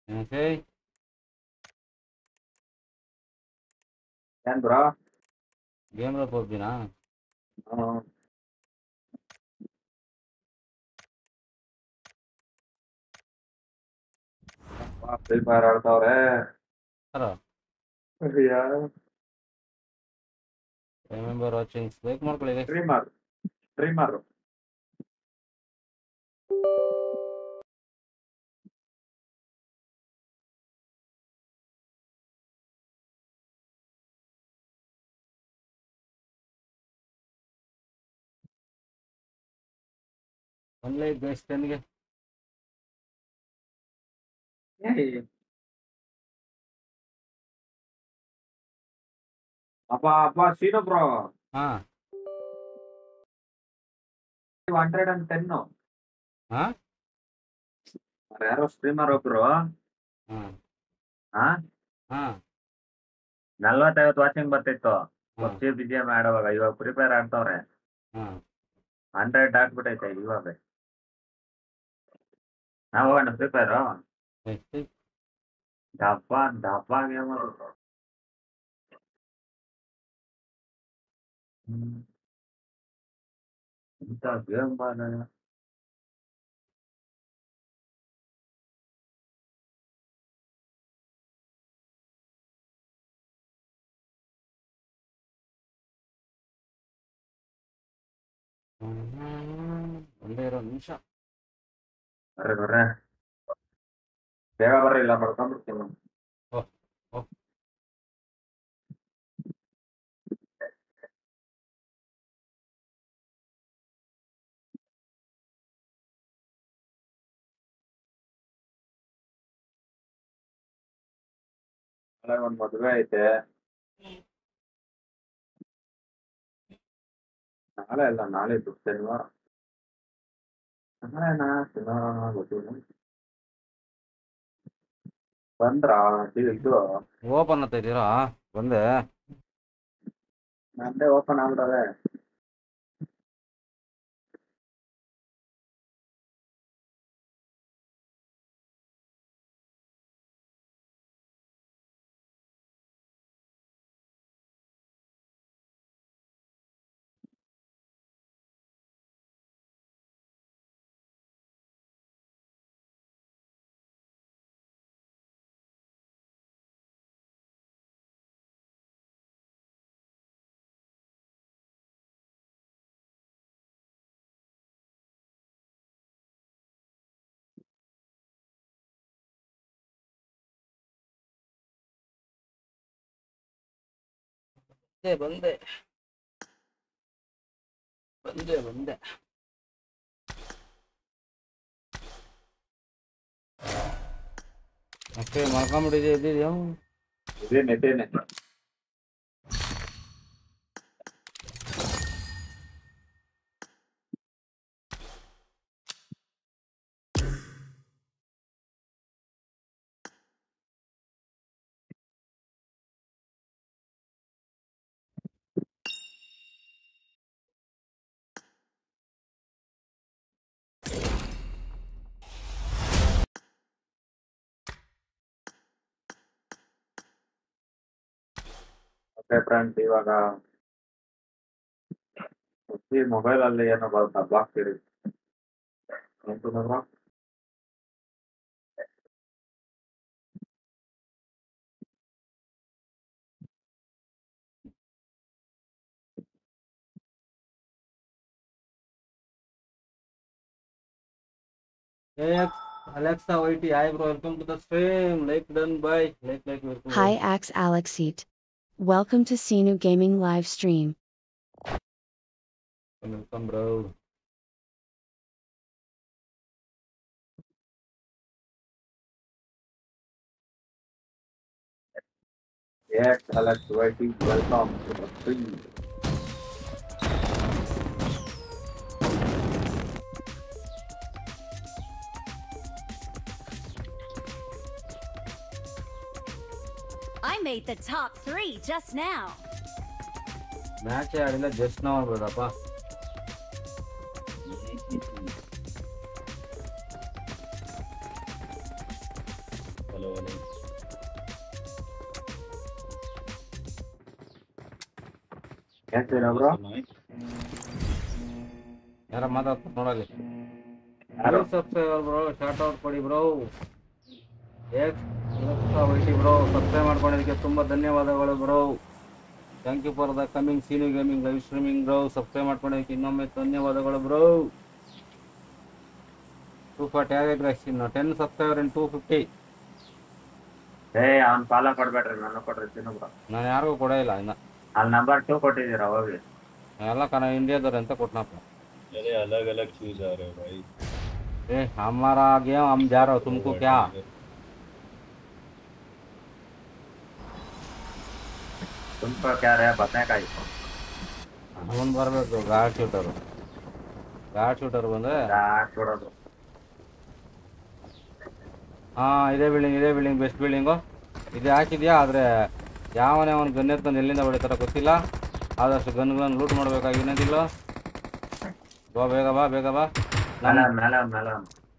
ಓಕೆ ಏನ್ ಬ್ರೋ? ಗೇಮ್ ರೋ ಪಬ್ಜಿನಾ? ಫ್ರೀ ಫೈರ್ ಆಡ್ತಾವ್ರೆ. ಹಲೋ ಯಾರು ರಿಮೆಂಬರ್ ವಾಚಿಂಗ್ ಲೈಕ್ ಮಾಡ್ಕೊಳ್ಳಿ guys. Streamer streamer one like guys ಟೆನ್ಗೆ. ಅಪ್ಪ ಅಪ್ಪ ಸೀನು ಬ್ರೋ ಹಾ ಹಂಡ್ರೆಡ್ ಅಂಡ್ ಟೆನ್ ಹಾ ಯಾರೋ ಸ್ಟ್ರೀಮರ್ ಒಬ್ರು ಹಾ ಹಾ ಹಾ ನಲ್ವತ್ತೈವತ್ತು ವಾಚಿಂಗ್ ಬರ್ತಿತ್ತು ಹಾ ಪಬ್ಜಿ ಬಿಜಿ ಮಾಡುವಾಗ. ಇವಾಗ ಫ್ರೀ ಫೈರ್ ಆಡ್ತಾವ್ರೆ. ಹಾ ಹಂಡ್ರೆಡ್ ಹಾಕ್ಬಿಟ್ಟೈತೆ ಇವಾಗ. ನಾವು ಹೋಗೋಣ ಫ್ರೀ ಫೈರ್. ಎಷ್ಟು ಡಬ್ಬ ಡಬ್ಬ ಗೇಮ್ ಅದು. ಹ್ಮ್ ಇಂಥ ಗೇಮ್ ಬಾಳ ಒಂದೇ ಇರೋ ನಿಮಿಷ. ಬರ್ರಿ ಬರ್ರೆ ಬೇಗ ಬರ್ರಿ, ಇಲ್ಲ ಬರ್ಕೊಂಡ್ಬಿಡ್ತೀನಿ. ಓಹ್ ಓಹ್ ನಾಳೆ ಒಂದ್ ಮದುವೆ ಐತೆ. ನಾಳೆ ಅಲ್ಲ ನಾಳಿದ್ದು ಶನಿವಾರ. ನಾಳೆನಾ ಶನಿವಾರ ಗೊತ್ತಿಲ್ಲ. ಬಂದ್ರಾ ಇದು ಓಪನ್ ಅಂತ ಇದ್ದೀರಾ? ಬಂದೆ. ನಂದೇ ಓಪನ್ ಆಗ್ಬಿಡವೆ. ಬಂದೆ ಬಂದೆ ಬಂದೆ ಅಷ್ಟೇ ಮಾಡ್ಕೊಂಬಿಟ್ಟಿದ್ದೆ. ಎದ್ದಿದ್ಯಾ? ಇದೇನೆ ಇದೇನೆ ಓಕೆ ಫ್ರೆಂಡ್ಸ್, ಇವಾಗ ಮೊಬೈಲ್ ಅಲ್ಲಿ ಏನೋ ಬರುತ್ತೆ ಬ್ಲಾಕ್ ಸೀರೀಸ್ ಎಂಟುನೂರ Hey, Alexa Y T, hi bro, welcome to the stream. Like done by like like welcome. Hi Axe Alexite. Welcome to Sinu Gaming live stream. Welcome bro. Yes, Alex Y T, welcome to the stream. I made the top three just now. Match ಆಡಿಲ್ಲ just ನಾವು ಆಗ್ಬೋದಪ್ಪ. Hello ಹೇಳ್ತೀರಾ bro? ಯಾರ ಮಾತಾಡ್ತಾರೆ ನೋಡಲಿ. ಯಾರು? Subscriber bro, shout out ಕೊಡಿ bro. X YT bro, subscribe ಮಾಡ್ಕೊಂಡಿದ್ದಕ್ಕೆ ತುಂಬ ಧನ್ಯವಾದಗಳು bro. Thank you for the coming Sinu gaming live streaming bro. Subscribe ಮಾಡ್ಕೊಂಡಿದ್ದಕ್ಕೆ ಇನ್ನೊಮ್ಮೆ ಧನ್ಯವಾದಗಳು ಬ್ರೋ. ಟೂ ಫಾರ್ಟಿ ಆಗೈತೆ ಗೈಸ್, ಇನ್ನು ten subscriber in two fifty. ಏ ಅವ್ನ್ ಫಾಲೋ ಕೊಡ್ಬೇಡ್ರಿ, ನಾನು ಕೊಡ್ರಿ ತಿನ್ನು ಬ್ರೋ. ನಾನು ಯಾರಿಗೂ ಕೊಡೇ ಇಲ್ಲ ಇನ್ನು. ಅಲ್ಲಿ ನಂಬರ್ ಟೂ ಕೊಟ್ಟಿದ್ದೀರಾ ಹೋಗಿ. ಎಲ್ಲ ಕಣ ಇಂಡಿಯಾದವ್ರು ಅಂತ ಕೊಟ್ಟನಪ್ಪ. अरे अलग अलग क्यों जा रहे हो भाई? ए हमारा गेम हम जा रहे हो, तुमको क्या? तुमको क्या रहा ಬದನೆಕಾಯಿ ಅವನ್ ಬರ್ಬೇಕು ಗಾಡ್ ಶೂಟರು. ಗಾಡ್ ಶೂಟರ್ ಬಂದ್ರೆ ಕೊಡೋದು. ಹಾ ಇದೇ ಬಿಲ್ಡಿಂಗ್ ಇದೇ ಬಿಲ್ಡಿಂಗ್ ಬೆಸ್ಟ್ ಬಿಲ್ಡಿಂಗು ಇದು ಹಾಕಿದ್ಯಾ. ಆದರೆ ಯಾವನೇ ಅವನು ಗನ್ ಎತ್ಕೊಂಡು ಎಲ್ಲಿಂದ ಹೊಡಿತಾರ ಗೊತ್ತಿಲ್ಲ. ಆದಷ್ಟು ಗನ್ಗಳನ್ನು ಲೂಟ್ ಮಾಡ್ಬೇಕಾಗಿ ಇನ್ನೊಂದಿಲ್ಲ. ಬಾ ಬೇಗ ಬಾ ಬೇಗ ಬಾ. ಮೇಲೆ ಮೇಲೆ ಮೇಲೆ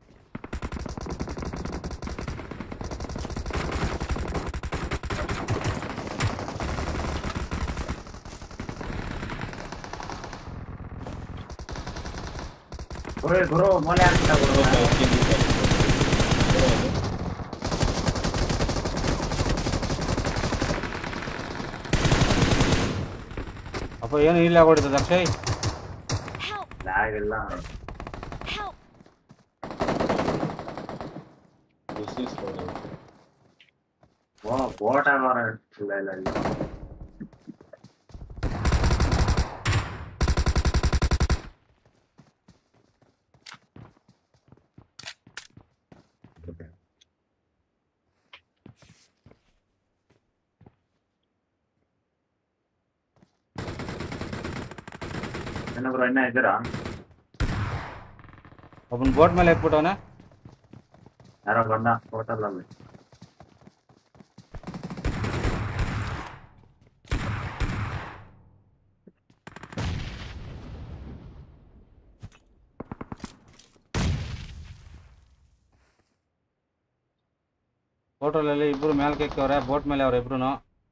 ಗುರು ಗುರು ಮೂಲೆ ಹಾಕ್ತಾ ಗುರು. ಅಪ್ಪ ಏನು ಇಲ್ಲ ಹೊಡಿತದ ಅಕ್ಷಯ್. ಲ್ಯಾಗ್ ಇಲ್ಲ. ಓ ಬೋಟ್ ಆಗೋರ ಇಲ್ಲ ಇಲ್ಲ ಇಲ್ಲ. ಇನ್ನೊಬ್ರು ಇನ್ನ ಇದ್ದೀರಾ? ಒಬ್ಬನ ಬೋಟ್ ಮೇಲೆ ಎತ್ಬಿಟ್ಟವನೆ. ಯಾರೋ ಬಂದ ಹೋಟೆಲಲ್ಲಿ. ಹೋಟೆಲಲ್ಲಿ ಇಬ್ರು ಮೇಲೆ ಕೆಕ್ಕವ್ರೆ, ಬೋಟ್ ಮೇಲೆ ಅವ್ರ ಇಬ್ರು.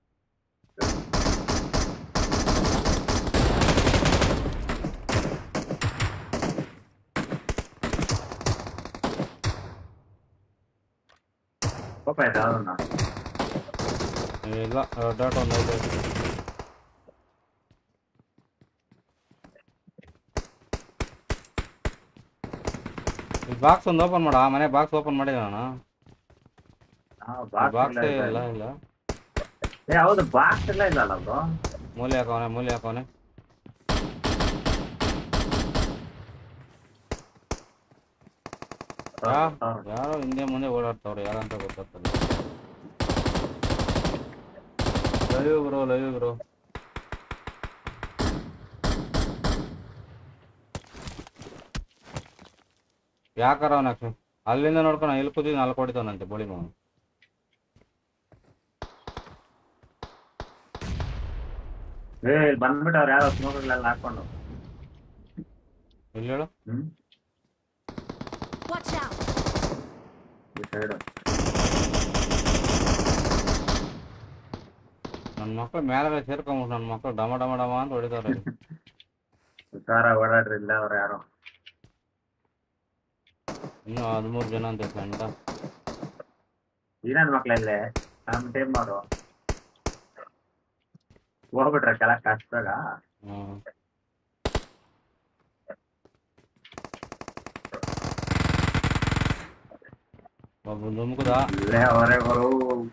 ಕೋಪ ಆಯ್ತಾ ಅದನ್ನ? ಇಲ್ಲ ಡಾಟ್ ಒಂದು ಐದು. ಈ ಬಾಕ್ಸ್ ಒಂದು ಓಪನ್ ಮಾಡ. ಮನೆ ಬಾಕ್ಸ್ ಓಪನ್ ಮಾಡಿದ ನಾನು. ಬಾಕ್ಸ್ ಇಲ್ಲ ಇಲ್ಲ. ಏ ಹೌದು ಬಾಕ್ಸ್ ಎಲ್ಲ ಇಲ್ಲ ಅಲ್ಲ ಬ್ರೋ. ಮೂಲೆ ಹಾಕವನೆ ಮೂಲೆ ಹಾಕವನೆ. ಯಾರೋ ಹಿಂದೆ ಮುಂದೆ ಓಡಾಡ್ತಾವ್ರೆ, ಯಾರಂತ ಗೊತ್ತಾಗ್ತದೆ. Live bro live bro. ಯಾಕಾರ ಅವನ ಅಲ್ಲಿಂದ ನೋಡ್ಕೊಂಡು ಇಲ್ಲಿ ಕೂತಿದ್ ನಾಲ್ಕು ಹೊಡಿತಾವನಂತೆ ಬೋಳಿ ಮಗನು. ಏ ಬಂದ್ಬಿಟ್ಟವ್ರು ಯಾರೋ ಸ್ಮೋಕ್ಗಳೆಲ್ಲ ಹಾಕೊಂಡು. ಇಲ್ಲಿ ಹೇಳು. ಹ್ಮ್ Watch out! ಈ ಸೈಡ್ ನನ್ನ ಮಕ್ಕಳು ಮೇಲೆ ಸೇರ್ಕೊಂಬಿಟ್ಟು ನನ್ನ ಮಕ್ಕಳು ಡಮ ಡಮ ಡಮ ಅಂತ ಹೊಡಿತಾವ್ರೆ. ಉತ್ತಾರ ಓಡಾಡ್ರಿ ಇಲ್ಲ ಅವ್ರು ಯಾರೋ. ಇನ್ನು ಹದಿಮೂರು ಜನ ಅಂತ ಕಂಡ. ಇನ್ನೊಂದು ಮಕ್ಳಲ್ಲೇ ನಮ್ಮ ಟೀಮ್ ಅವರು ಹೋಗ್ಬಿಟ್ರೆ ಕೆಳಕ್ ಕಷ್ಟದಾಗ. ಹ್ಮ್ ಒಬ್ಬ ನುಮ್ಕುದ. ಇಲ್ಲೇ ಅವರೇ ಬರು.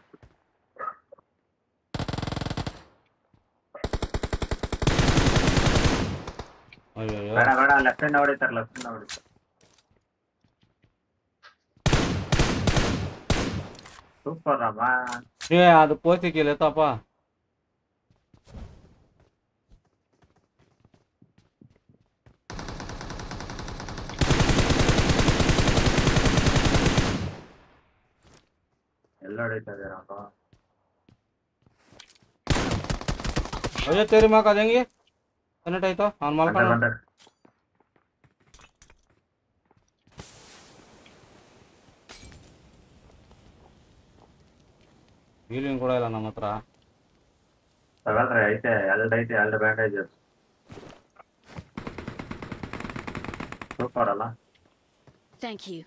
ಅಯ್ಯೋ ಬೇಡ ಬೇಡ ಲೆಫ್ಟ್ ಇಂದ ಹೊಡಿತಾರ ಲೆಫ್ಟ್ ಇಂದ ಹೊಡಿತಾರ. ಸೂಪರ್ ಅಮ್ಮ. ಏ ಅದು ಪೋತಿಕಿಲ್ಲ ತಪ್ಪ. ಎಲ್ಲ ಹೊಡಿತಾ ಇದೀರಪ್ಪ. ಅಯ್ಯೋ ತೇರಿ ಮಾಕ ಅದು ಹೆಂಗೆ ಕನೆಕ್ಟ್ ಆಯ್ತು ಅವ್ನು ಮಲ್ಕೊಂಡು. ಬಂದೆ ಹೀಲಿಂಗ್ ಕೂಡ ಇಲ್ಲ ನಮ್ಮ ಹತ್ರ. ತಗಲ್ರಿ ಐತೆ ಎರಡು ಐತೆ ಎರಡು ಬ್ಯಾಂಡೇಜಸ್ ಸೂಪರ್ ಅಲ್ಲ. Thank you.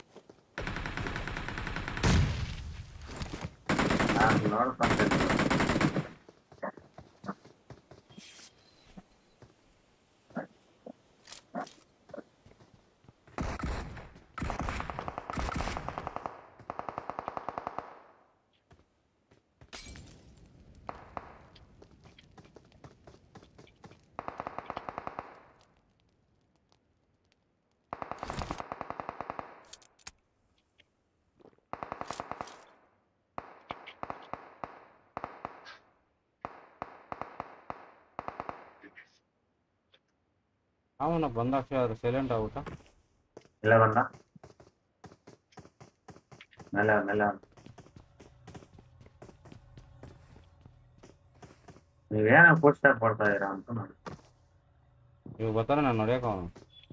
ನಾನು ನೋಡ್ಕೊಂತೀನಿ. ಅವನ ಬಂದಾಕ್ಷ ಅದು ಸೈಲೆಂಟ್ ಆಗ್ಬಿಟ್ಟ. ಇಲ್ಲ ಬಂದ ಮೇಲೆ ಮೇಲೆ ನೀವೇನೋ ಫುಡ್ ಸ್ಟಾಪ್ ಕೊಡ್ತಾ ಇದೀರಾ ಅಂತ ನೋಡಿ. ಇವಾಗ ಬರ್ತಾನೆ ನಾನು ನೋಡ್ಯಾಕ ಅವನು.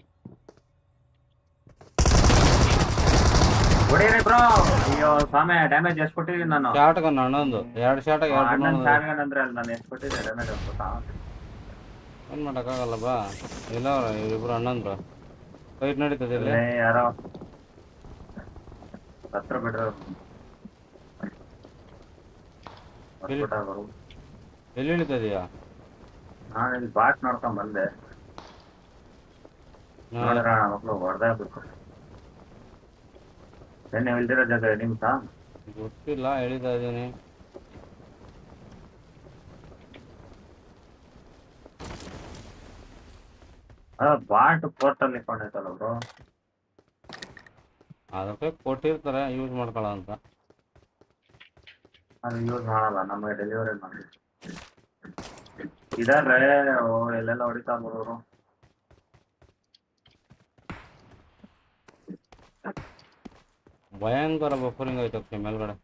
ಹೊಡೀರಿ ಬ್ರೋ. ಅಯ್ಯೋ ಸ್ವಾಮಿ ಡ್ಯಾಮೇಜ್ ಎಷ್ಟು ಕೊಟ್ಟಿದ್ದೀನಿ ನಾನು. ಶಾರ್ಟ್ ಗನ್ ಅಣ್ಣಂದು ಎರಡು ಶಾರ್ಟ್ ಅಣ್ಣನ್ ಎರಡು ಶಾರ್ಟ್ ಗನ್ ಅಂದ್ರೆ ಅಲ್ಲಿ ನಾನು ಎಷ್ಟು ಕೊಟ್ಟಿದ್ದೆ ಡ್ಯಾಮೇಜ್ ಅಂತ ಗೊತ್ತಾ? ಏನು ಮಾಡೋಕ್ಕಾಗಲ್ಲ ಬಾ. ಇಲ್ಲ ಅವ್ರ ಇವರಿಬ್ರು ಅಣ್ಣಂದ್ರು ಫೈಟ್ ನಡೀತದೆ ಇಲ್ಲಿ. ಇಲ್ಲೇ ಯಾರೋ ಹತ್ರ ಬಿಡ್ರಿ ಎಲ್ಲಿ ಇಳಿತದೀಯಾ? ನಾನು ಇಲ್ಲಿ ಬಾಟ್ ನೋಡ್ಕೊಂಡ್ ಬಂದೆ. ನೋಡಿದ್ರ ಮಕ್ಕಳು ಹೊಡೆದಾಗ್ಬೇಕು. ಎಣ್ಣೆ ಇಲ್ದಿರೋ ಜಾಗ ನಿಮ್ಸ ಗೊತ್ತಿಲ್ಲ ಹೇಳಿತಾ ಇದೀನಿ. ಅದ ಬಾಟ್ ಪೋರ್ಟಲ್ ಇಟ್ಕೊಂಡೈತಲ್ಲ ಬ್ರೋ. ಅದಕ್ಕೆ ಕೊಟ್ಟಿರ್ತಾರೆ ಯೂಸ್ ಮಾಡ್ಕೊಳ್ಳೋ ಅಂತ. ಅದು ಯೂಸ್ ಮಾಡಲ್ಲ ನಮಗೆ ಡೆಲಿವರಿ ಮಾಡಿ ಇದಾರೆ. ಎಲ್ಲೆಲ್ಲ ಹೊಡಿತಾ ಬರೋರು. ಭಯಂಕರ ಬಫರಿಂಗ್ ಆಯ್ತು ಮೇಲ್ಗಡೆ.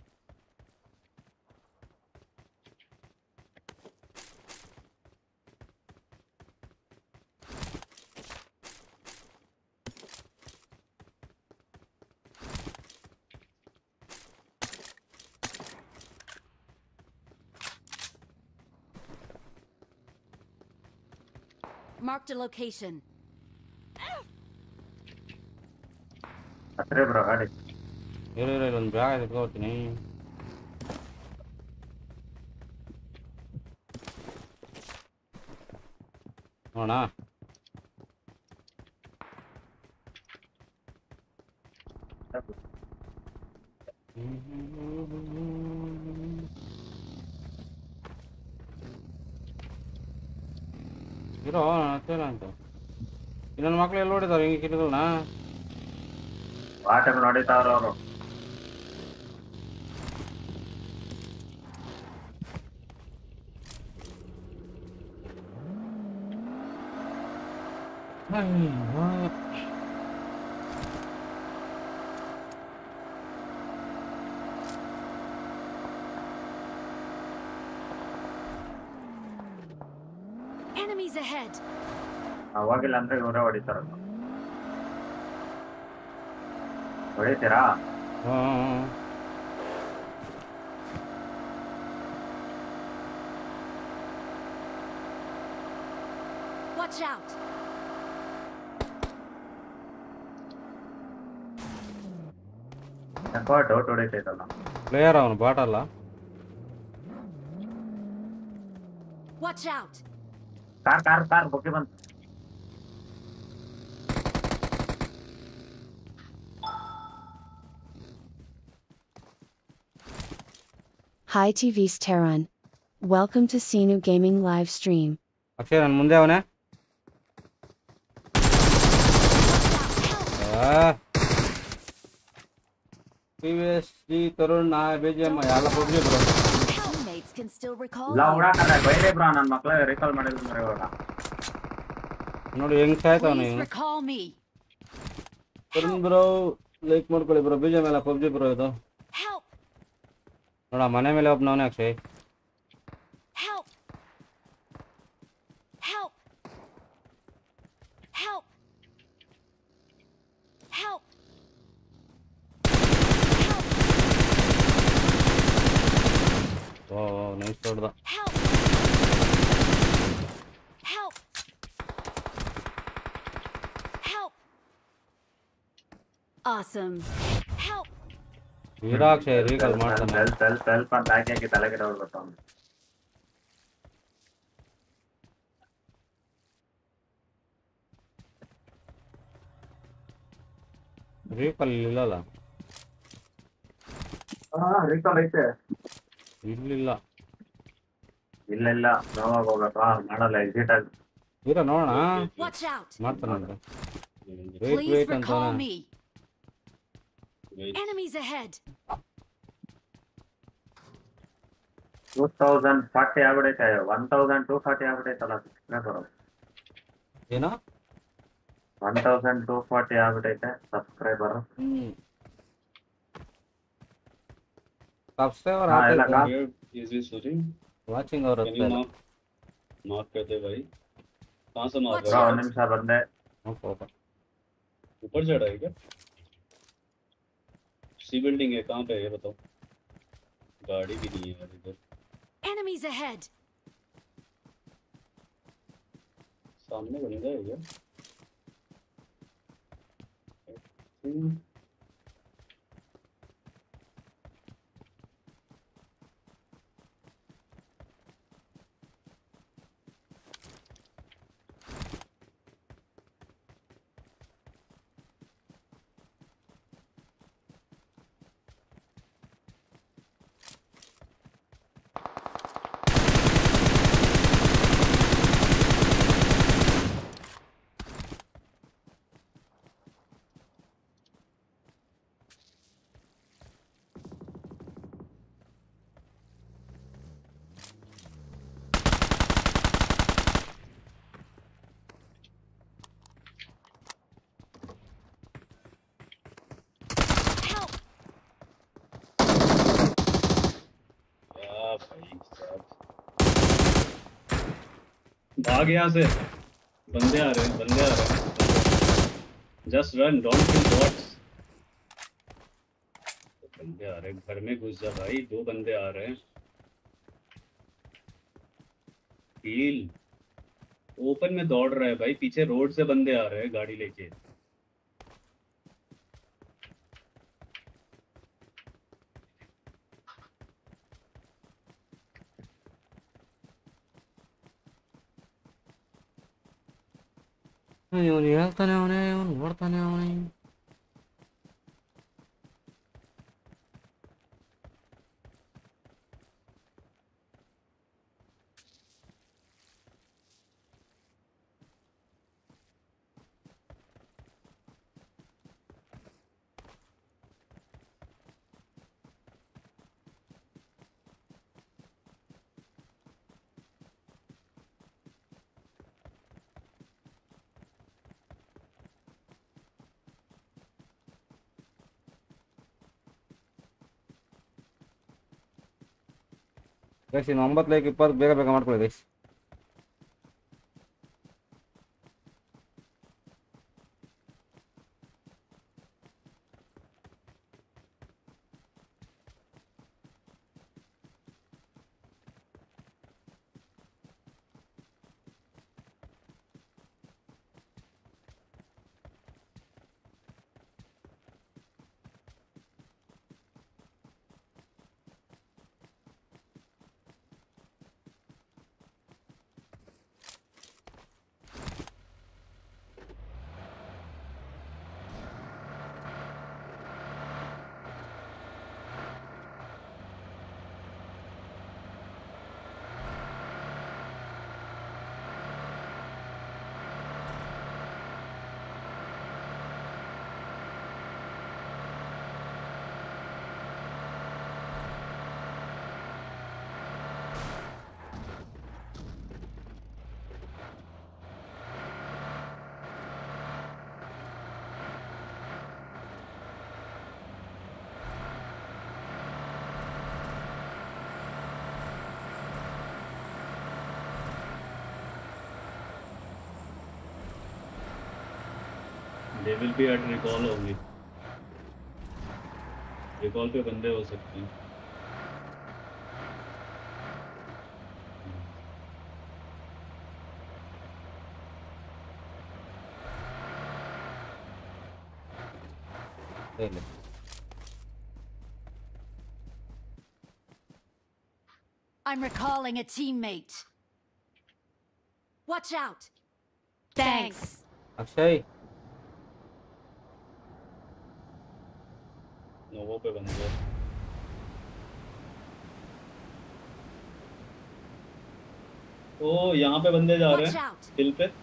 Marked a location. ಹತ್ರ ಬ್ರೋ ಗಾಡಿ. ಇರೋ ಇರೋ ಇಲ್ಲೊಂದು ಬ್ಯಾಗ್ ಎತ್ಕೊಳ್ತೀನಿ. ನೋಡ ಇರೋ ಹತ್ತೇನ ಅಂತ. ಇನ್ನೊಂದು ಮಕ್ಳು ಎಲ್ಲಿ ಹೊಡಿತಾರ ಹಿಂಗೆ ಕಿಟ್ಗಳನ್ನ? ಬಾಟ್ ನೋಡಿತಾವ್ರ ಅವರು. Enemies ahead. ಅವಾಗಿಲ್ಲ ಅಂದ್ರೆ ಇವರೇ ಹೊಡಿತಾರ. ಹೊಡಿತೀರಾ? ಹ್ಮ್ Watch out. ಯಾಕೋ ಡೌಟ್ ಹೊಡಿತೈತಲ್ಲ. ಪ್ಲೇಯರ್ ಅವನು ಬಾಟ್ ಅಲ್ಲ. Watch out. Car car car ಬುಕ್ಕಿ ಬಂತು. Hi T V's Terran. Welcome to Sinu Gaming live stream. Akshay ನನ್ನ ಮುಂದೆ ಅವನೇ. P V S G Tarun ನಾ ಬಿಜಿಎಂ ಎಲ್ಲ PUBG bro. Teammates can still recall ಇಲ್ಲ you. ಹುಡಾಕಲ್ಲ ಬೈರೇ ಬ್ರೋ. ನನ್ನ ಮಕ್ಕಳ ರೀಕಾಲ್ ಮಾಡಿದ್ರು ಇವಾಗ ನೋಡಿ ಹೆಂಗ್ ಸಾಯ್ತಾವ Please recall me. Tarun bro like ಮಾಡ್ಕೊಳ್ಳಿ ಬ್ರೋ. ಬಿಜಿಎಂ ಎಲ್ಲ ಪಬ್ಜಿ ಬ್ರೋ ಇದು. Help. ನೋಡ ಮನೆ ಮೇಲೆ ಒಬ್ಬನವನೇ Akshay. Help. Help. Help. Help. Awesome. Help! ವೀರಾಕ್ಷ ರೀಕಲ್ ಮಾಡ್ತಾನೆ. ಸೆಲ್ಫ್ ಸೆಲ್ಫ್ ಸೆಲ್ಫ್ ಅಂತ ಹಾಕಿ ಹಾಕಿ ತಲೆ ಕೆಟ್ಟ ಹೋಗ್ಬೇಕು ಅವ್ನು. ರೀಕಲ್ ಇಲ್ಲಲ್ಲ. ಹಾ ರೀಕಾಲ್ ಐತೆ. ಇಲ್ಲಿಲ್ಲ. ಇಲ್ಲ ಇಲ್ಲ ನೋವಾಗ ಹೋಗ್ಬೇಕಾ ಮಾಡಲ್ಲ ಎಕ್ಸಿಟ್ ಆಗಿ. ವೀರ ನೋಡೋಣ Watch out! ಮಾಡ್ತಾನಂತ. ವೇಟ್ Please ವೇಟ್ recall ಅಂತಾನೆ. me. Wait. Enemies ahead. Two thousand forty ಆಗ್ಬಿಡೈತೆ ಒನ್ ತೌಸಂಡ್ ಟೂ ಫಾರ್ಟಿ ಆಗ್ಬಿಟ್ಟೈತಲ್ಲ ಸಬ್ಸ್ಕ್ರೈಬರ್. ಏನೋ ಒನ್ ತೌಸಂಡ್ ಟೂ ಫಾರ್ಟಿ ಆಗ್ಬಿಟ್ಟೈತೆ ಸಬ್ಸ್ಕ್ರೈಬರ್. ಹ್ಮ್ ಸಬ್ಸ್ಕ್ರೈಬರ್ ಹಾ, ಎಲ್ಲ ಆಗ್ತೈತೆ. Where is this shooting? Watching ಅವ್ರ Can you mark mark कर दे भाई? कहाँ से मार Watch रहा है? ಒಂದ್ ನಿಮಿಷ ಬಂದೆ. ऊपर चढ़ा है क्या? सी बिल्डिंग है कहाँ पे है ये बताओ? गाड़ी भी नहीं है यार इधर. Enemies ahead. सामने बंदा है क्या? हम्म. Help! क्या भाई साहब. भाग यहाँ से. बंदे आ रहे हैं बंदे आ रहे हैं. Just run don't kill bots. बंदे आ रहे हैं घर में घुस जा भाई. दो बंदे आ रहे हैं. हील ओपन में दौड़ रहा है भाई. पीछे रोड से बंदे आ रहे हैं गाड़ी लेके. ಇವನು ಹೇಳ್ತಾನೆ ಅವನೇ ಇವನು ನೋಡ್ತಾನೆ ಅವನೇ. ಗೈಸ್ ಇನ್ನು ಒಂಬತ್ತು ಲೈಕ್ ಇಪ್ಪತ್ತು ಬೇಗ ಬೇಗ ಮಾಡ್ಕೊಳ್ಳಿ guys. They will be at recall only. Recall पे बंदे हो सकते हैं. ಹೇಳಿ. I'm recalling a teammate. Watch out. Thanks. Akshay Novo पे बंदे ओ यहाँ पे बंदे जा रहे Watch हैं out. हिल पे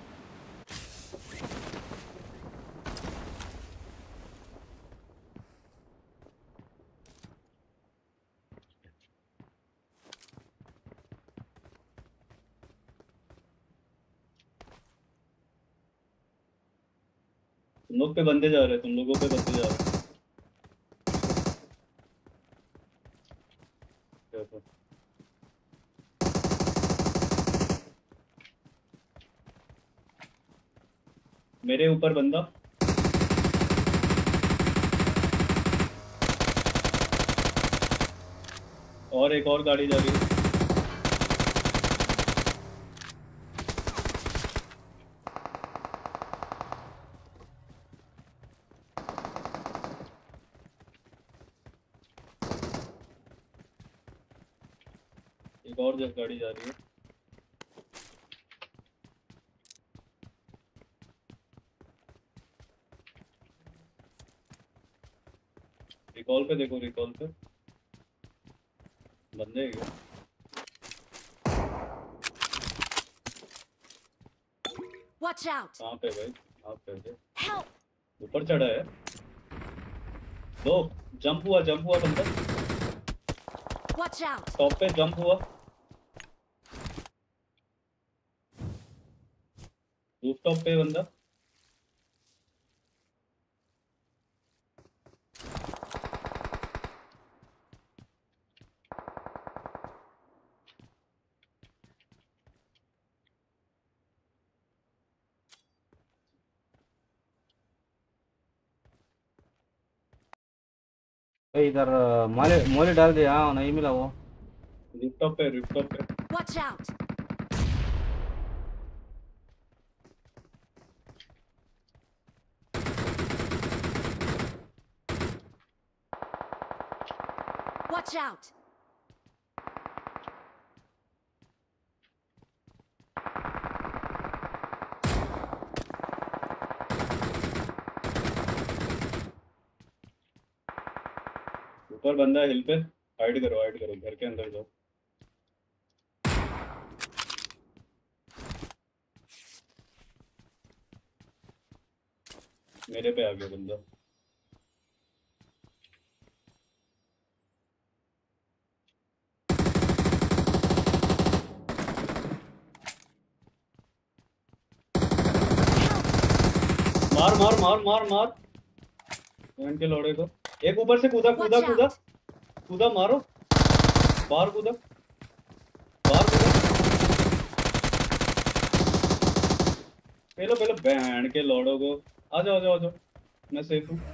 तुम लोग पे बंदे जा रहे हैं तुम लोगों पे बंदे जा रहे हैं देखो। मेरे ऊपर बंदा और एक और गाड़ी जा रही है एक और जगह गाड़ी जा रही है रिकॉल पे देखो रिकॉल पे बंदे हैं क्या? Watch out. कहाँ पे भाई कहाँ पे है? Help. ऊपर चढ़ा है दो जंप हुआ जंप हुआ बंदा Watch out. टॉप पे जंप हुआ रूफटॉप पे बंदा ए, इधर मोले मोले डाल दिया नहीं मिला वो। रूफटॉप पे रूफटॉप पे Watch out. Watch out. ऊपर बंदा है हिल पे हाइड करो हाइड करो घर के अंदर जाओ मेरे पे आ गया बंदा मार मार मार मार मार बहन के लौड़े को एक ऊपर से कूदा कूदा Watch कूदा out. कूदा मारो बाहर कूदा बाहर कूदा पहले पहले बहन के लौड़ों को आ जाओ आ जाओ आ जाओ मैं सेफ हूँ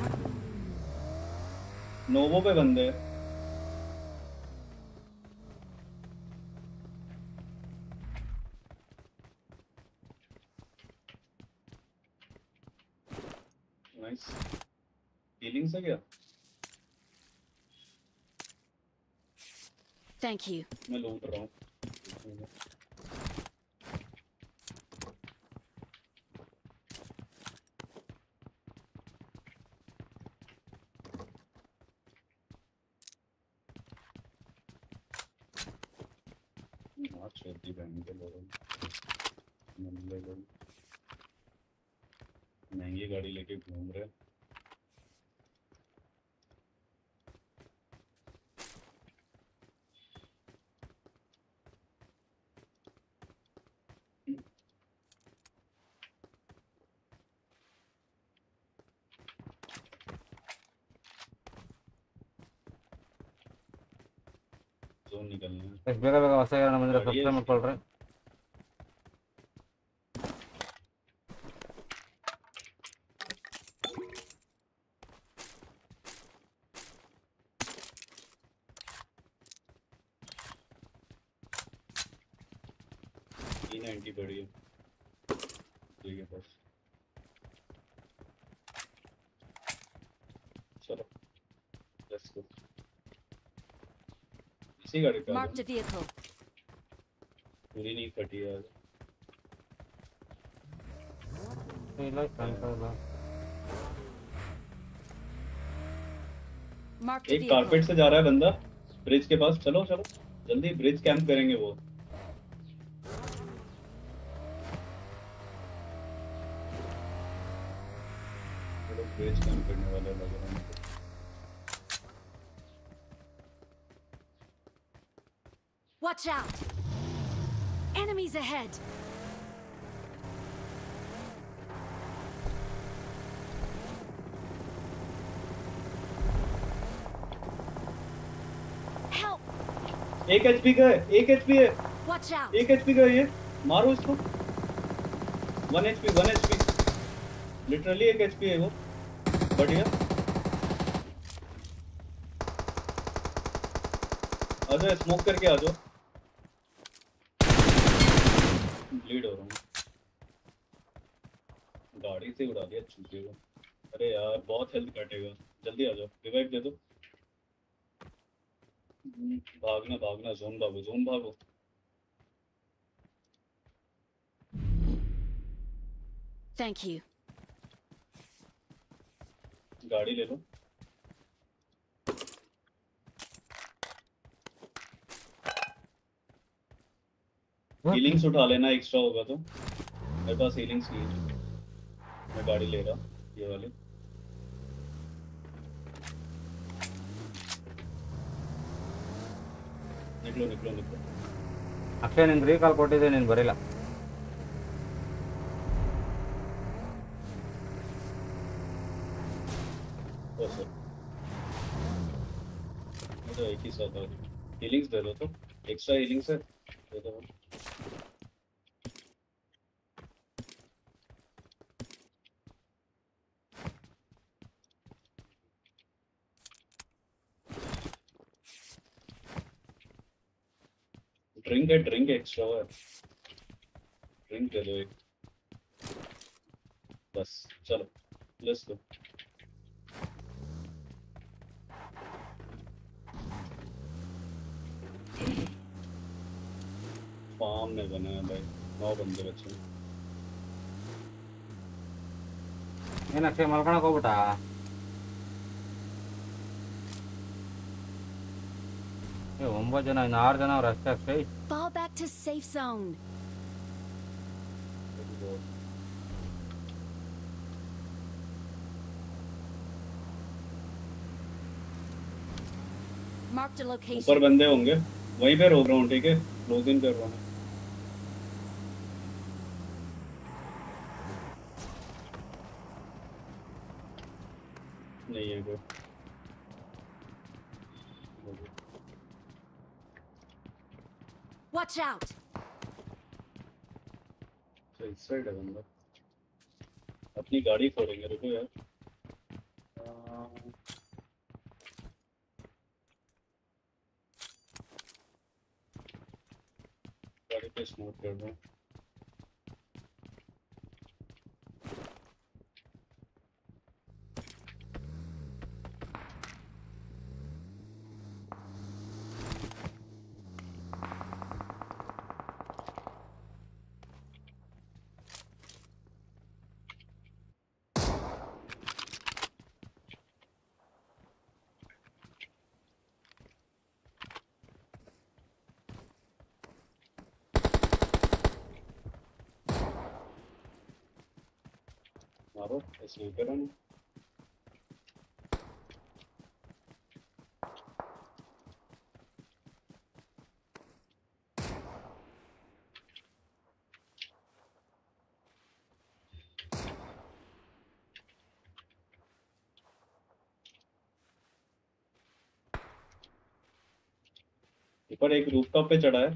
नोवो पे बंदे हैं नाइस हीलिंग से क्या Thank you. मैं लूट रहा हूँ हाँ छोटी बहन के लोगों नल्ले लोग महंगी गाड़ी लेके घूम रहे जोन निकलना है ಎಷ್ಟು ಬೇಗ ಬೇಗ ಹೊಸ ಯಾರನ್ನ ಬಂದರೆ ಸಬ್ಸ್ಕ್ರೈಬ್ ಮಾಡ್ಕೊಳ್ರಿ. तीन एंटी पड़ी है ठीक है बस इसको इसी गाड़ी पे आ Marked जाओ। a vehicle. पूरी नहीं फटी यार। ಇಲ್ಲ ಕಾಣ್ತಾ ಇಲ್ಲ. Marked a एक कारपेट vehicle. से जा रहा है बंदा ब्रिज के पास। चलो चलो जल्दी ब्रिज कैंप करेंगे वो। चलो ब्रिज कैंप करने वाले लग रहे हैं। Watch out! Enemies ahead! Help! एक एचपी का है, एक एचपी है, Watch out! एक एचपी का है ये। मारो इसको। One HP, one HP, literally एक एचपी है वो। बढ़िया। आ जाओ, स्मोक करके आ जाओ। ब्लीड हो रहा हूँ। गाड़ी से उड़ा दिया चूहे को। अरे यार बहुत हेल्थ कटेगा। जल्दी आ जाओ, रिवाइव दे दो। भागना भागना, जोन भागो, जोन भागो। Thank you. गाड़ी ले लो। हीलिंग्स उठा लेना, एक्स्ट्रा होगा तो। मेरे पास हीलिंग्स नहीं है। मैं गाड़ी ले रहा, ये वाली। निकलो निकलो निकलो। ಅಕ್ಷಯ್ ನಿಂಗೆ ರೀಕಾಲ್ ಕೊಟ್ಟಿದ್ದೆ, ನೀನು ಬರಿಲ್ಲ. ओ सर तो एक ही साथ आ रही। हीलिंग्स दे दो तो, एक्स्ट्रा हीलिंग्स है दे दो। ड्रिंक है, ड्रिंक एक्स्ट्रा है, ड्रिंक दे दो एक। बस चलो लेट्स गो। फार्म में बना है भाई, नौ बंदे बचे हैं। ಏನು ಅಕ್ಷಯ್ ಮಲ್ಕೊಳಕ್ ಹೋಗ್ಬಿಟ್ಟ? ಏ ಒಂಬತ್ತು ಜನ, ಇನ್ನು ಆರು ಜನ ಅವ್ರು ಅಷ್ಟೇ Akshay. Fall back to safe zone. Marked a ऊपर location. बंदे होंगे, वहीं पे रोक रहा हूँ, ठीक है? क्लोज इन कर रहा हूँ। नहीं है कोई। Watch out! इस साइड है बंदा। अपनी गाड़ी फोड़ेंगे, रुको यार। गाड़ी पे स्मोक कर रहा हूँ। मारो ऐसे करो ना। ऊपर एक रूफटॉप पे चढ़ा है,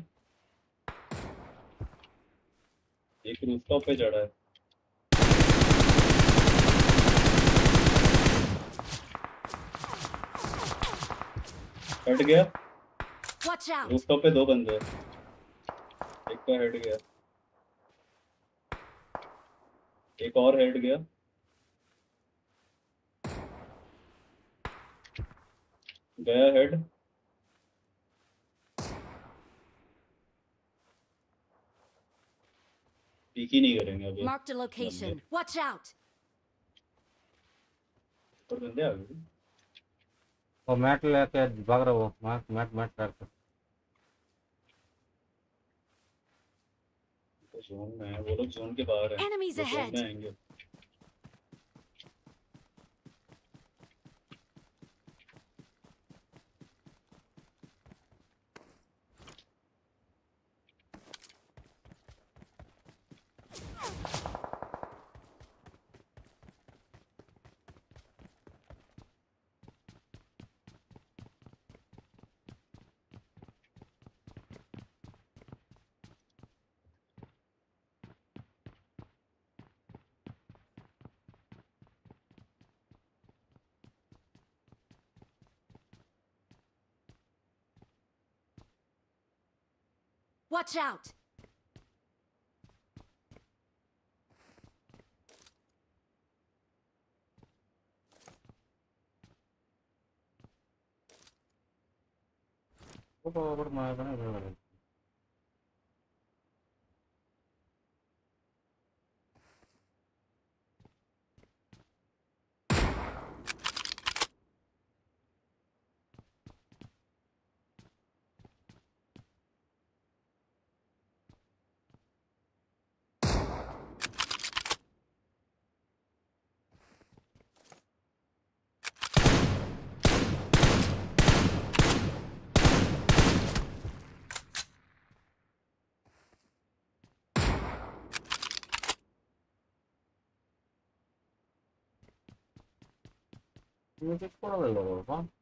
एक रूफटॉप पे चढ़ा है। हट गया। Watch out! रूफटॉप पे दो बंदे हैं, एक का हेड गया, एक और हेड गया। गया हेड पीक ही नहीं करेंगे अभी Marked a location. Watch out! ऊपर बंदे आ गए वो मैट लेके भाग रहा वो मैट मैट मैट करके जोन में है वो लोग जोन के बाहर हैं Enemies वो जोन ahead. में आएंगे Watch out! ऊपर ऊपर मार बना बना मुझे थोड़ा लग रहा है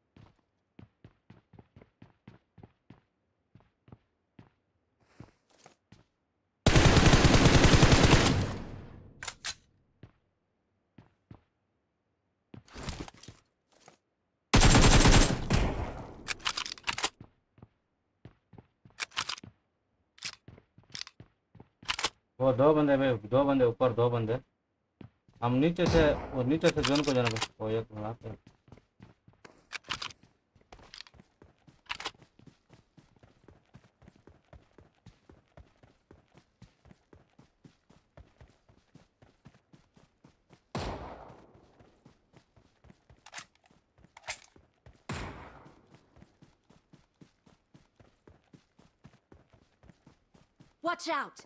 वो दो बंदे भाई दो बंदे ऊपर दो बंदे हम नीचे से वो नीचे से जोन को जाना भाई वो एक मिनट है Watch out!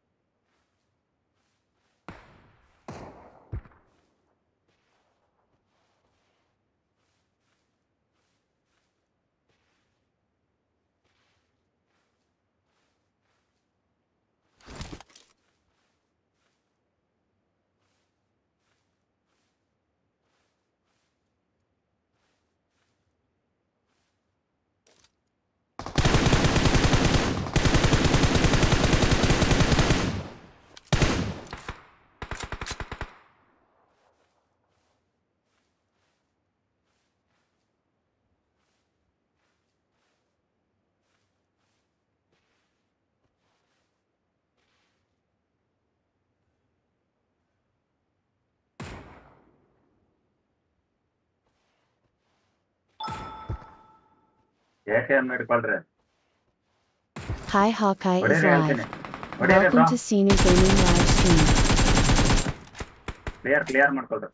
ಯಾಕೆ ಹಿಡ್ಕೊಳ್ರಿ Hi Hawkeye is ಹೊಡೀರಿ ಹೇಳ್ತೀನಿ live. ಹೊಡೀರಿ Welcome to Sinu Gaming live stream. Clear clear ಮಾಡ್ಕೊಳ್ರಿ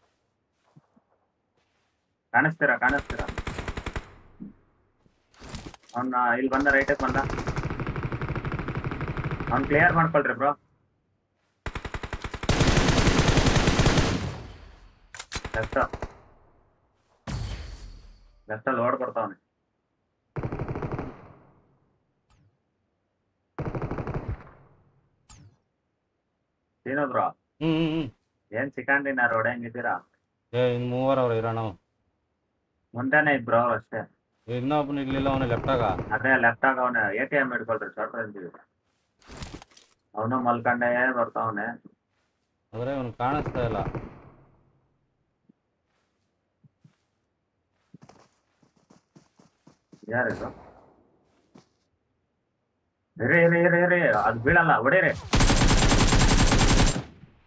ಕಾಣಿಸ್ತೀರಾ ಕಾಣಿಸ್ತೀರಾ ಅವ್ನ ಇಲ್ಲಿ ಬಂದ ರೈಟಿಗೆ ಬಂದ ಅವ್ನ್ ಕ್ಲಿಯರ್ ಮಾಡ್ಕೊಳ್ರಿ ಬ್ರೋ ಲೆಫ್ಟ್ ಲೆಫ್ಟಲ್ಲಿ ಓಡ್ ಬರ್ತಾವನೆ ಏನು ಬ್ರೋ ಹ್ಮ್ ಹ್ಮ್ ಏನ್ ಸಿಕ್ಕಂಡಿನ ರೋಡ್ ಹೆಂಗಿದ್ದೀರಾ ಏ ಇನ್ನು ಮೂವರು ಅವ್ರು ಇರೋಣ ಮುಂದೆನೆ ಇಬ್ರು ಅಷ್ಟೇ ಇನ್ನೊಬ್ಬನು ಇರ್ಲಿಲ್ಲ ಅವನು ಲೆಫ್ಟಾಗ ಅದೇ ಲೆಫ್ಟ್ ಆಗ ಅವನ ಎ ಟಿ ಎಂ ಹಿಡ್ಕೊಳ್ರಿ ಶಾರ್ಟ್ ರೇಂಜ್ ಅವನು ಮಲ್ಕೊಂಡೇ ಬರ್ತಾವನೆ ಆದ್ರೆ ಅವನು ಕಾಣಿಸ್ತಾ ಇಲ್ಲ ಯಾರಿದು ಇರಿ ಇರಿ ಇರಿ ಇರಿ ಅದು ಬೀಳಲ್ಲ ಹೊಡೀರಿ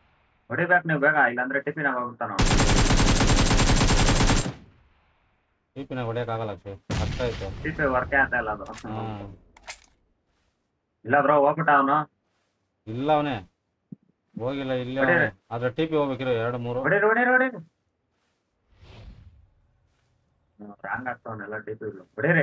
ಹೊಡಿಬೇಕು ನೀವು ಬೇಗ ಇಲ್ಲಾಂದ್ರೆ ಟಿಫಿನ್ ಆಗೋಗ್ತಾನ ಟಿಪಿನ ಹೊಡಿಯಕ್ಕಾಗಲ್ಲ ಅಕ್ಷಯ್ ಕಷ್ಟ ಆಯ್ತು. ಟಿ ಪಿ ವರ್ಕೇ ಅಂತ ಇಲ್ಲ ಅದು. ಹಾಂ ಇಲ್ಲ ಬ್ರೋ ಹೋಗ್ಬಿಟ್ಟ ಅವನು. ಇಲ್ಲ ಅವನೇ ಹೋಗಿಲ್ಲ ಇಲ್ಲೇ ಹೊಡೀರಿ. ಅವನೇ ಆದ್ರೆ ಟಿ ಪಿ ಹೋಗ್ಬೇಕಿರೋ ಎರಡು ಮೂರು. ಹೊಡೀರಿ ಹೊಡೀರಿ ಹೊಡೀರಿ. ಹ್ಯಾಂಗ್ ಆಗ್ತಾವನೆಲ್ಲ ಟಿ ಪಿ ಹೊಡೀರಿ.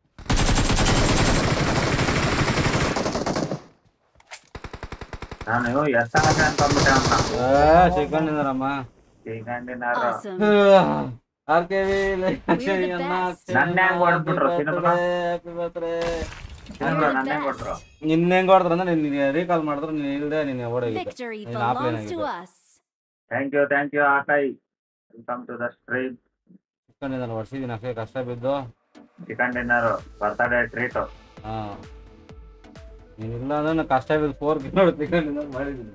ನಾನು ಎಸ್ ಆಗತ್ತೆ ಅಂತ ಅಂದ್ಬಿಟ್ಟೆ ಅವನ್ನ. ಸಿಕ್ಕಂಡಿದ್ದಾರಮ್ಮ ಶ್ರೀಗಂಡಿನಾರು Awesome. R K V We're the best. ನನ್ನ ಹೆಂಗ್ ಹೊಡ್ಬಿಟ್ರು cinema happy birthday. Bro You're ನನ್ನ the ಹೆಂಗ್ ಕೊಟ್ರು. best. ನಿನ್ನ ಹೆಂಗ್ ಹೊಡೆದ್ರು ಅಂದ್ರೆ ನೀನು ರೀಕಾಲ್ ಮಾಡಿದ್ರು ನೀನು ಇಲ್ಲದೆ ನೀನು ಓಡೋಗಿದ್ದೆ. Victory ನೀನು ಆಫ್ಲೈನ್ belongs to ಆಗಿದ್ದೆ. us. Thank you thank you ಆಕಾಯ್. Welcome to the stream. ಸಿಕ್ಕಂಡಿದ್ದಾನೆ ವರ್ಷದಿನ ಅಕ್ಷಯ್ ಕಷ್ಟ ಬಿದ್ದು. Chicken dinner birthday treat. ಹಾಂ ನೀನಿಲ್ಲ ಅಂದ್ರೆ ನಾನು ಕಷ್ಟ ಬಿದ್ದು ಫೋರ್ ಕಿಲೋ ಚಿಕನ್ ಮಾಡಿದ್ದೀನಿ.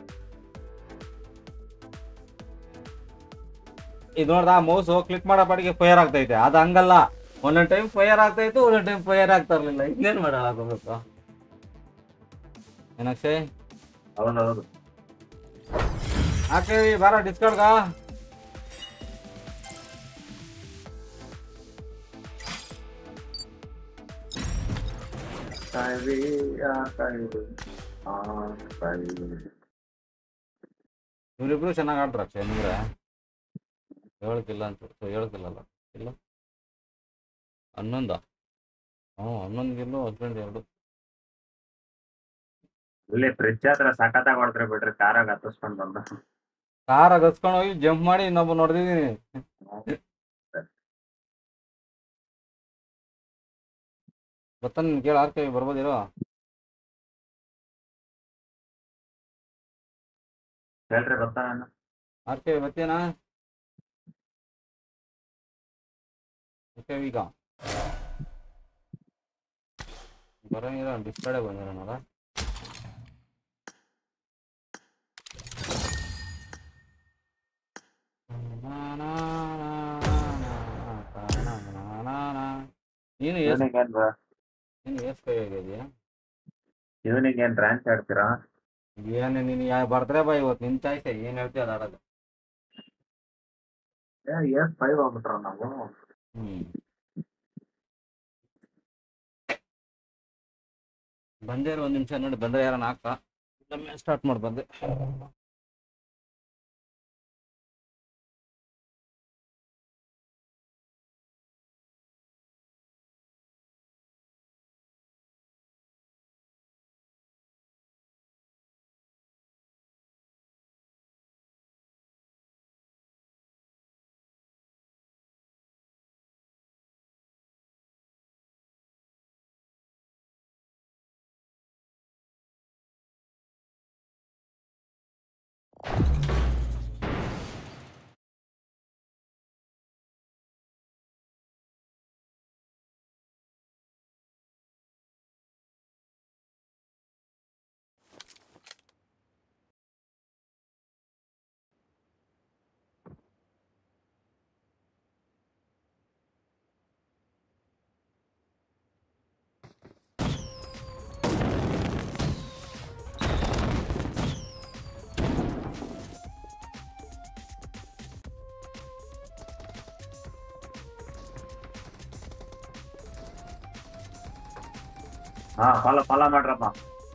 ಇದು ನೋಡ್ದ ಮೌಸ್ ಕ್ಲಿಕ್ ಮಾಡೋ ಪಾಟಿಗೆ ಫೈರ್ ಆಗ್ತೈತೆ. ಅದು ಹಂಗಲ್ಲ, ಒಂದೊಂದು ಟೈಮ್ ಫೈರ್ ಆಗ್ತಾಯಿತ್ತು ಒಂದೊಂದು ಟೈಮ್ ಫೈರ್ ಆಗ್ತಾ ಇರ್ಲಿಲ್ಲ. ಇನ್ನೇನು ಮಾಡೋಣ ಹಾಕೋಬೇಕು ಏನಕ್ಷಯ್? ಹೌದೌದು. ಹಾಕಿ ಬಾರ ಡಿಸ್ಕೌಂಟ್ಗ. ಆಕಾಯಿ ಆಕಾಯಿ ಆಕಾಯಿ. ಇವರಿಬ್ರು ಚೆನ್ನಾಗಿ ಆಡ್ತಾರೆ ಅಕ್ಷಯ್. ನಿಮ್ರೆ ಹೇಳಕ್ಕಿಲ್ಲ ಅಂತ ಹೇಳಕ್ಕಿಲ್ಲಲ್ಲ ಇಲ್ಲ ಹನ್ನೊಂದ ಹ್ಞೂ ಹನ್ನೊಂದು ಗೆಲ್ಲು ಹಸ್ಬೆಂಡ್ ಎರಡು. ಇಲ್ಲಿ ಫ್ರಿಡ್ಜ್ ಹತ್ರ ಸಖತ್ತಾಗಿ ಹೊಡ್ತಾರೆ ಬಿಡ್ರಿ. ಕಾರಾಗ ಹತ್ತಿಸ್ಕೊಂಡು ಬಂದ ಕಾರ್ ಹತ್ಸ್ಕೊಂಡು ಹೋಗಿ ಜಂಪ್ ಮಾಡಿ ಇನ್ನೊಬ್ಬ ನೋಡ್ದಿದ್ದೀನಿ. ಗೊತ್ತ ನಿನ್ ಕೇಳ ಆರ್ ಕೆ ಬರ್ಬೋದಿರೋ? ಹೇಳ್ರಿ ಗೊತ್ತಾ ನಾನು. R K ಬರ್ತೀನಾ? ಓಕೆ ಈಗ ಬರೋಂಗಿರ ಡಿಸ್ಪ್ಲೇ ಬಂದಿರೋನಲ್ಲ. ನೀನು ಎಸ್ ಇವನಿಗೇನ್ ನೀನು ಎಸ್ ಕೈ ಆಗಿದೆಯಾ? ಇವನಿಗೇನ್ ಡ್ಯಾನ್ಸ್ ಆಡ್ತೀರಾ? ಏನು ನೀನು ಯಾ ಬರ್ತಾರೆ ಬಾ ಇವತ್ತು ನಿನ್ ಚಾಯ್ಸ್. ಏನು ಹೇಳ್ತೀಯ ಅದು ಆಡೋದು. ಎಸ್ ಫೈವ್ ಆಗ್ಬಿಟ್ರ ನಾವು. ಹ್ಮ್ ಬಂದೇ ಇರೋ ಒಂದು ನಿಮಿಷ ನೋಡಿ ಬಂದ್ರೆ ಯಾರನ್ನ ಹಾಕ ಸ್ಟಾರ್ಟ್ ಮಾಡಿ ಬಂದೆ. ಹಾ ಫಾಲೋ ಫಾಲೋ ಮಾಡ್ರಪ್ಪ.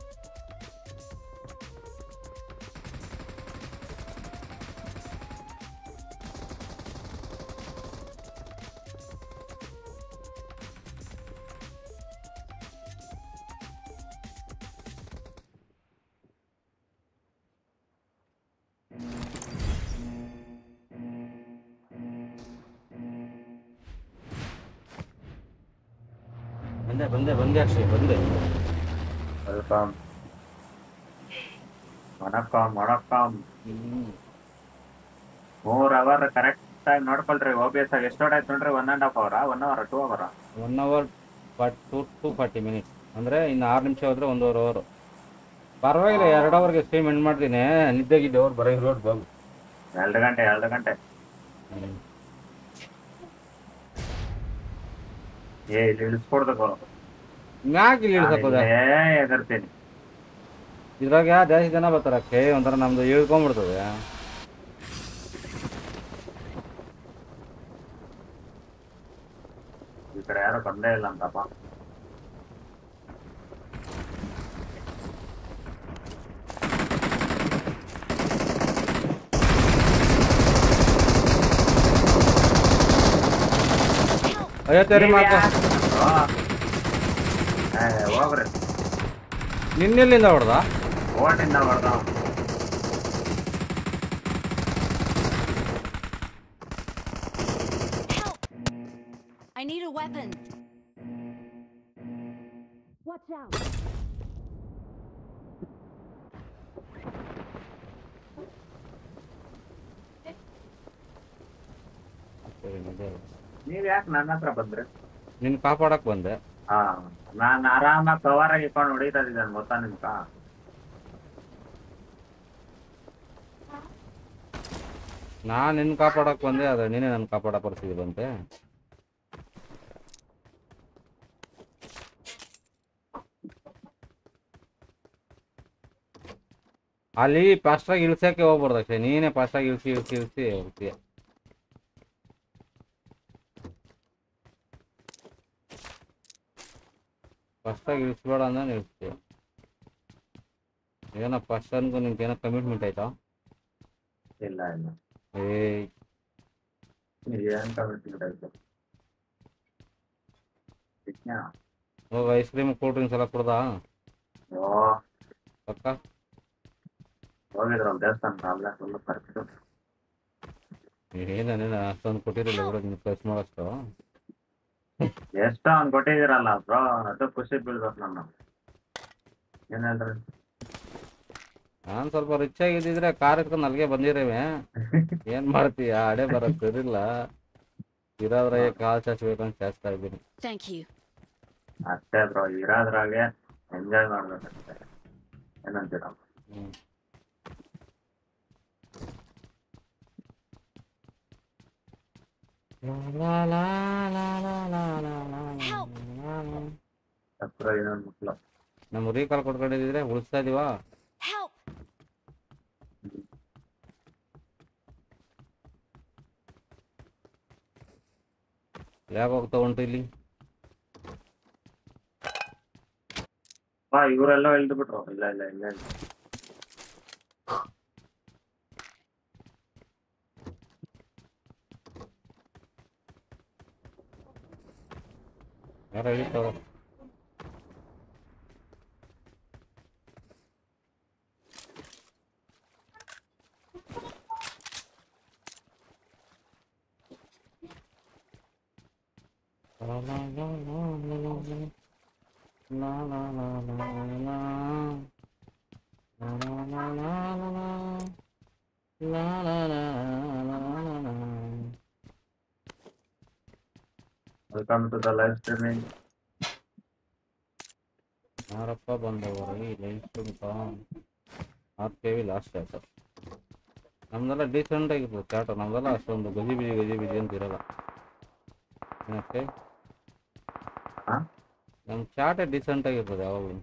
ಬಂದೆ ಬಂದೆ ಬಂದೆ ಅಕ್ಷಯ್ ಬಂದೆ. ವೆಲ್ಕಮ್. ವಣಕಮ್ ವಣಕಮ್. ಹ್ಮ್ ಮೂರ್ ಅವರ್ ಕರೆಕ್ಟ್ ಆಗಿ ನೋಡ್ಕೊಳ್ರಿ. ಓ ಬಿ ಎಸ್ ಆಗಿ ಎಷ್ಟು ಆಯ್ತು ನೋಡ್ರಿ. ಒನ್ ಅಂಡ್ ಹಾಫ್ ಅವರಾ ಒನ್ ಅವರ್ ಟೂ ಅವರಾ? One hour but two two forty minutes ಅಂದರೆ ಇನ್ನು ಆರು ನಿಮಿಷ ಹೋದ್ರೆ ಒಂದೂವರೆ ಅವರು. ಪರವಾಗಿಲ್ಲ, ಎರಡು ಅವರ್ಗೆ ಸ್ಟ್ರೀಮ್ ಎಂಡ್ ಮಾಡ್ತೀನಿ. ನಿದ್ದೆಗಿದ್ದೆ ಅವ್ರು ಬರೋ ರೋಡ್ ಬಾಬು. ಎರಡು ಗಂಟೆ ಎರಡು ಗಂಟೆ ಹ್ಞೂ ಏ ಇಲ್ಲಿ ಇಳಿಸ್ಕೊಡ್ಬೇಕು. ಮ್ಯಾಕ್ ಇಲ್ಲಿ ಇಳ್ಸಕ್ಕೋದ ಎಗರ್ತೀನಿ. ಇದ್ರಾಗ ಜಾಸ್ತಿ ಜನ ಬರ್ತಾರಕ್ಕೆ ಒಂಥರ ನಮ್ದು ಇಳ್ಕೊಂಡ್ಬಿಡ್ತದೆ. ಬಂದೇ ಇಲ್ಲ ಅಂತಪ್ಪ. ಐವತ್ತೇರಿ ಮಾತು ಹೋಗ್ರಿ ನಿನ್ನೆಲ್ಲಿಂದ ಹೊಡೆದ ಓಟಿಂದ ಹೊಡೆದ. Help! I need a weapon. Watch out. ನೀವ್ ಯಾಕೆ ನನ್ನ ಹತ್ರ ಬಂದ್ರಿ? ನಿನ್ ಕಾಪಾಡಕ್ ಬಂದೆ. ಹಾ ನಾನ್ ಆರಾಮಾಗಿ ಕವರ್ ಆಗಿ ಇಟ್ಕೊಂಡು ಹೊಡಿತಾ ಇದ್ದಾನೆ ಗೊತ್ತಾ ನಿಮ್ಗ? ನಾನ್ ನಿನ್ ಕಾಪಾಡಕ್ ಬಂದೆ, ಆದ್ರೆ ನೀನೇ ನನ್ ಕಾಪಾಡ ಪರಿಸ್ಥಿತಿ ಬಂತೆ. ಅಲ್ಲಿ ಫಾಸ್ಟಾಗಿ ಇಳ್ಸಕ್ಕೆ ಹೋಗ್ಬಾರ್ದು ಅಷ್ಟೇ, ನೀನೇ ಫಾಸ್ಟಾಗಿ ಇಳಿಸಿ ಇಳಿಸಿ ಇಳಿಸಿ ಹೋಗ್ತೀಯ. ಫಾಸ್ಟಾಗಿ ಇಳಿಸ್ಬೇಡ ಅಂದ್ರೆ ಇಳಿಸ್ತೀಯ. ಏನೋ ಫಸ್ಟ್ ಅನ್ಕೊ ನಿಮ್ಗೆ ಏನೋ ಕಮಿಟ್ಮೆಂಟ್ ಆಯ್ತಾ? ಇಲ್ಲ ಇಲ್ಲ ಏಯ್ ಏನ್ ಕಮಿಟ್ಮೆಂಟ್ ಆಯ್ತು? ಹೋಗ ಐಸ್ ಕ್ರೀಮ್ ಕೂಲ್ ಡ್ರಿಂಕ್ಸ್ ಎಲ್ಲ ಕುಡ್ದಾ ಓ ಪಕ್ಕ? ಹೋಗಿದ್ರಲ್ಲ ದೇವಸ್ಥಾನ ಅಲ್ಲೇ ಫುಲ್ ಖರ್ಚು. ಏನೇನ ಅಷ್ಟೊಂದು ಕೊಟ್ಟಿರಲಿಲ್ಲ ಬಿಡು ನಿಮ್ಗೆ ಖರ್ಚು ಮಾಡೋಷ್ಟು. ಎಷ್ಟೋ ಅವ್ನು ಕೊಟ್ಟಿದ್ದೀರಲ್ಲ ಬ್ರೋ, ಅದು ಖುಷಿ ಬೀಳ್ಬೇಕು ನಾನು. ಏನ್ ಹೇಳ್ರಿ? ನಾನು ಸ್ವಲ್ಪ ರಿಚ್ ಆಗಿದ್ದಿದ್ರೆ ಕಾರ್ ಇಟ್ಕೊಂಡು ಅಲ್ಲಿಗೆ ಬಂದಿರೇವೆ. ಏನ್ ಮಾಡ್ತೀಯ, ಹಡೆ ಬರೋದು ಸರಿಲ್ಲ. ಇರೋದ್ರಾಗೆ ಕಾಲ್ ಚಾಚ್ಬೇಕಂತ ಚಾಚ್ತಾ ಇದ್ದೀನಿ. Thank you. ಅಷ್ಟೇ ಬ್ರೋ, ಇರೋದ್ರಾಗೆ ಎಂಜಾಯ್ ಮಾಡ್ಬೇಕಷ್ಟೇ. ಏನಂತೀರ? ಹ್ಮ್ ಲಾ ಲಾ ಲಾ ಲಾ ಲಾ ಲಾ ಲಾ Help! ಲಾ ಲಾ. ಹತ್ರ ಇನ್ನೊಂದು ಮಕ್ಳು. ನಮ್ಮ ರೀಕಾಲ್ ಕೊಟ್ಕೊಂಡಿದ್ರೆ ಉಳಿಸ್ತಾ ಇದೀವಾ? Help! ಯಾಕೆ ಹೋಗ್ತಾ ಉಂಟು ಇಲ್ಲಿ? ಬಾ ಇವರೆಲ್ಲ ಇಳ್ದು ಬಿಟ್ರು. ಇಲ್ಲ ಇಲ್ಲ ಇಲ್ಲ ಇಲ್ಲ. ಯಾರು ಹಿಡಿತಾವ? La la la la la la la la la la la la la la la. Welcome to the live streaming. ಯಾರಪ್ಪ ಬಂದವರು ಈ ಲೈಫ್ ಉಂಟಾ? ಆರು ಕೆ ವಿ ಲಾಸ್ಟ್ ಆಯ್ತು. ನಮ್ದೆಲ್ಲ ಡೀಸೆಂಟ್ ಆಗಿರ್ತದೆ ಚಾಟ, ನಮ್ದೆಲ್ಲ ಅಷ್ಟೊಂದು ಗಜಿ ಬಿಜಿ ಗಜಿ ಬಿಜಿ ಅಂತ ಇರಲ್ಲ. ಏನಕ್ಕೆ ನಮ್ಮ ಚಾಟೇ ಡೀಸೆಂಟ್ ಆಗಿರ್ತದೆ ಯಾವಾಗಲೂ.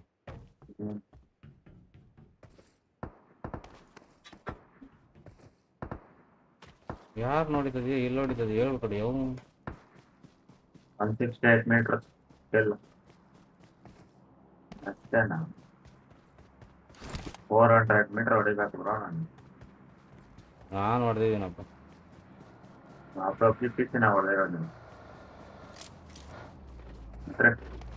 ಯಾರು ನೋಡಿತದೆ, ಎಲ್ಲಿ ನೋಡಿತದೆ ಹೇಳ್ಬಿಟ್ಟು ಯಾವ ಒನ್ ಸಿಕ್ಸ್ಟಿ ಏಟ್ ಮೀಟರ್ ಇಲ್ಲ ಅಷ್ಟೇನಾ? ಫೋರ್ ಹಂಡ್ರೆಡ್ ಮೀಟರ್ ಹೊಡಿಬೇಕು ಬ್ರೋ ನಾನು. ನಾನು ಹೊಡೆದಿದ್ದೀನಪ್ಪ. ಅಪ್ಪ ಫಿಫ್ಟಿ ನಾವು ಹೊಡೆದಿರೋದು ನೀವು ಅಂದ್ರೆ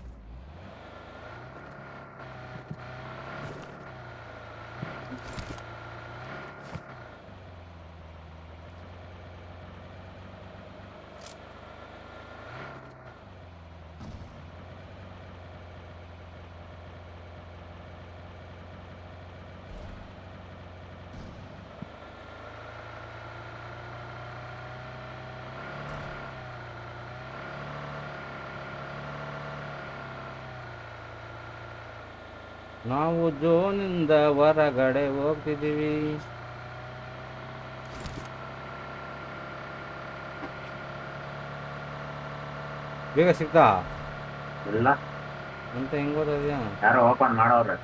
ನಾವು ಜೋನಿಂದ ಹೊರಗಡೆ ಹೋಗ್ತಿದ್ದೀವಿ. ಬೇಗ ಸಿಗ್ತಾ ಇಲ್ಲ ಅಂತ ಹೆಂಗ್ ಓದೋದ್ಯಾ? ಯಾರೋ ಓಪನ್ ಮಾಡೋವ್ರೆ.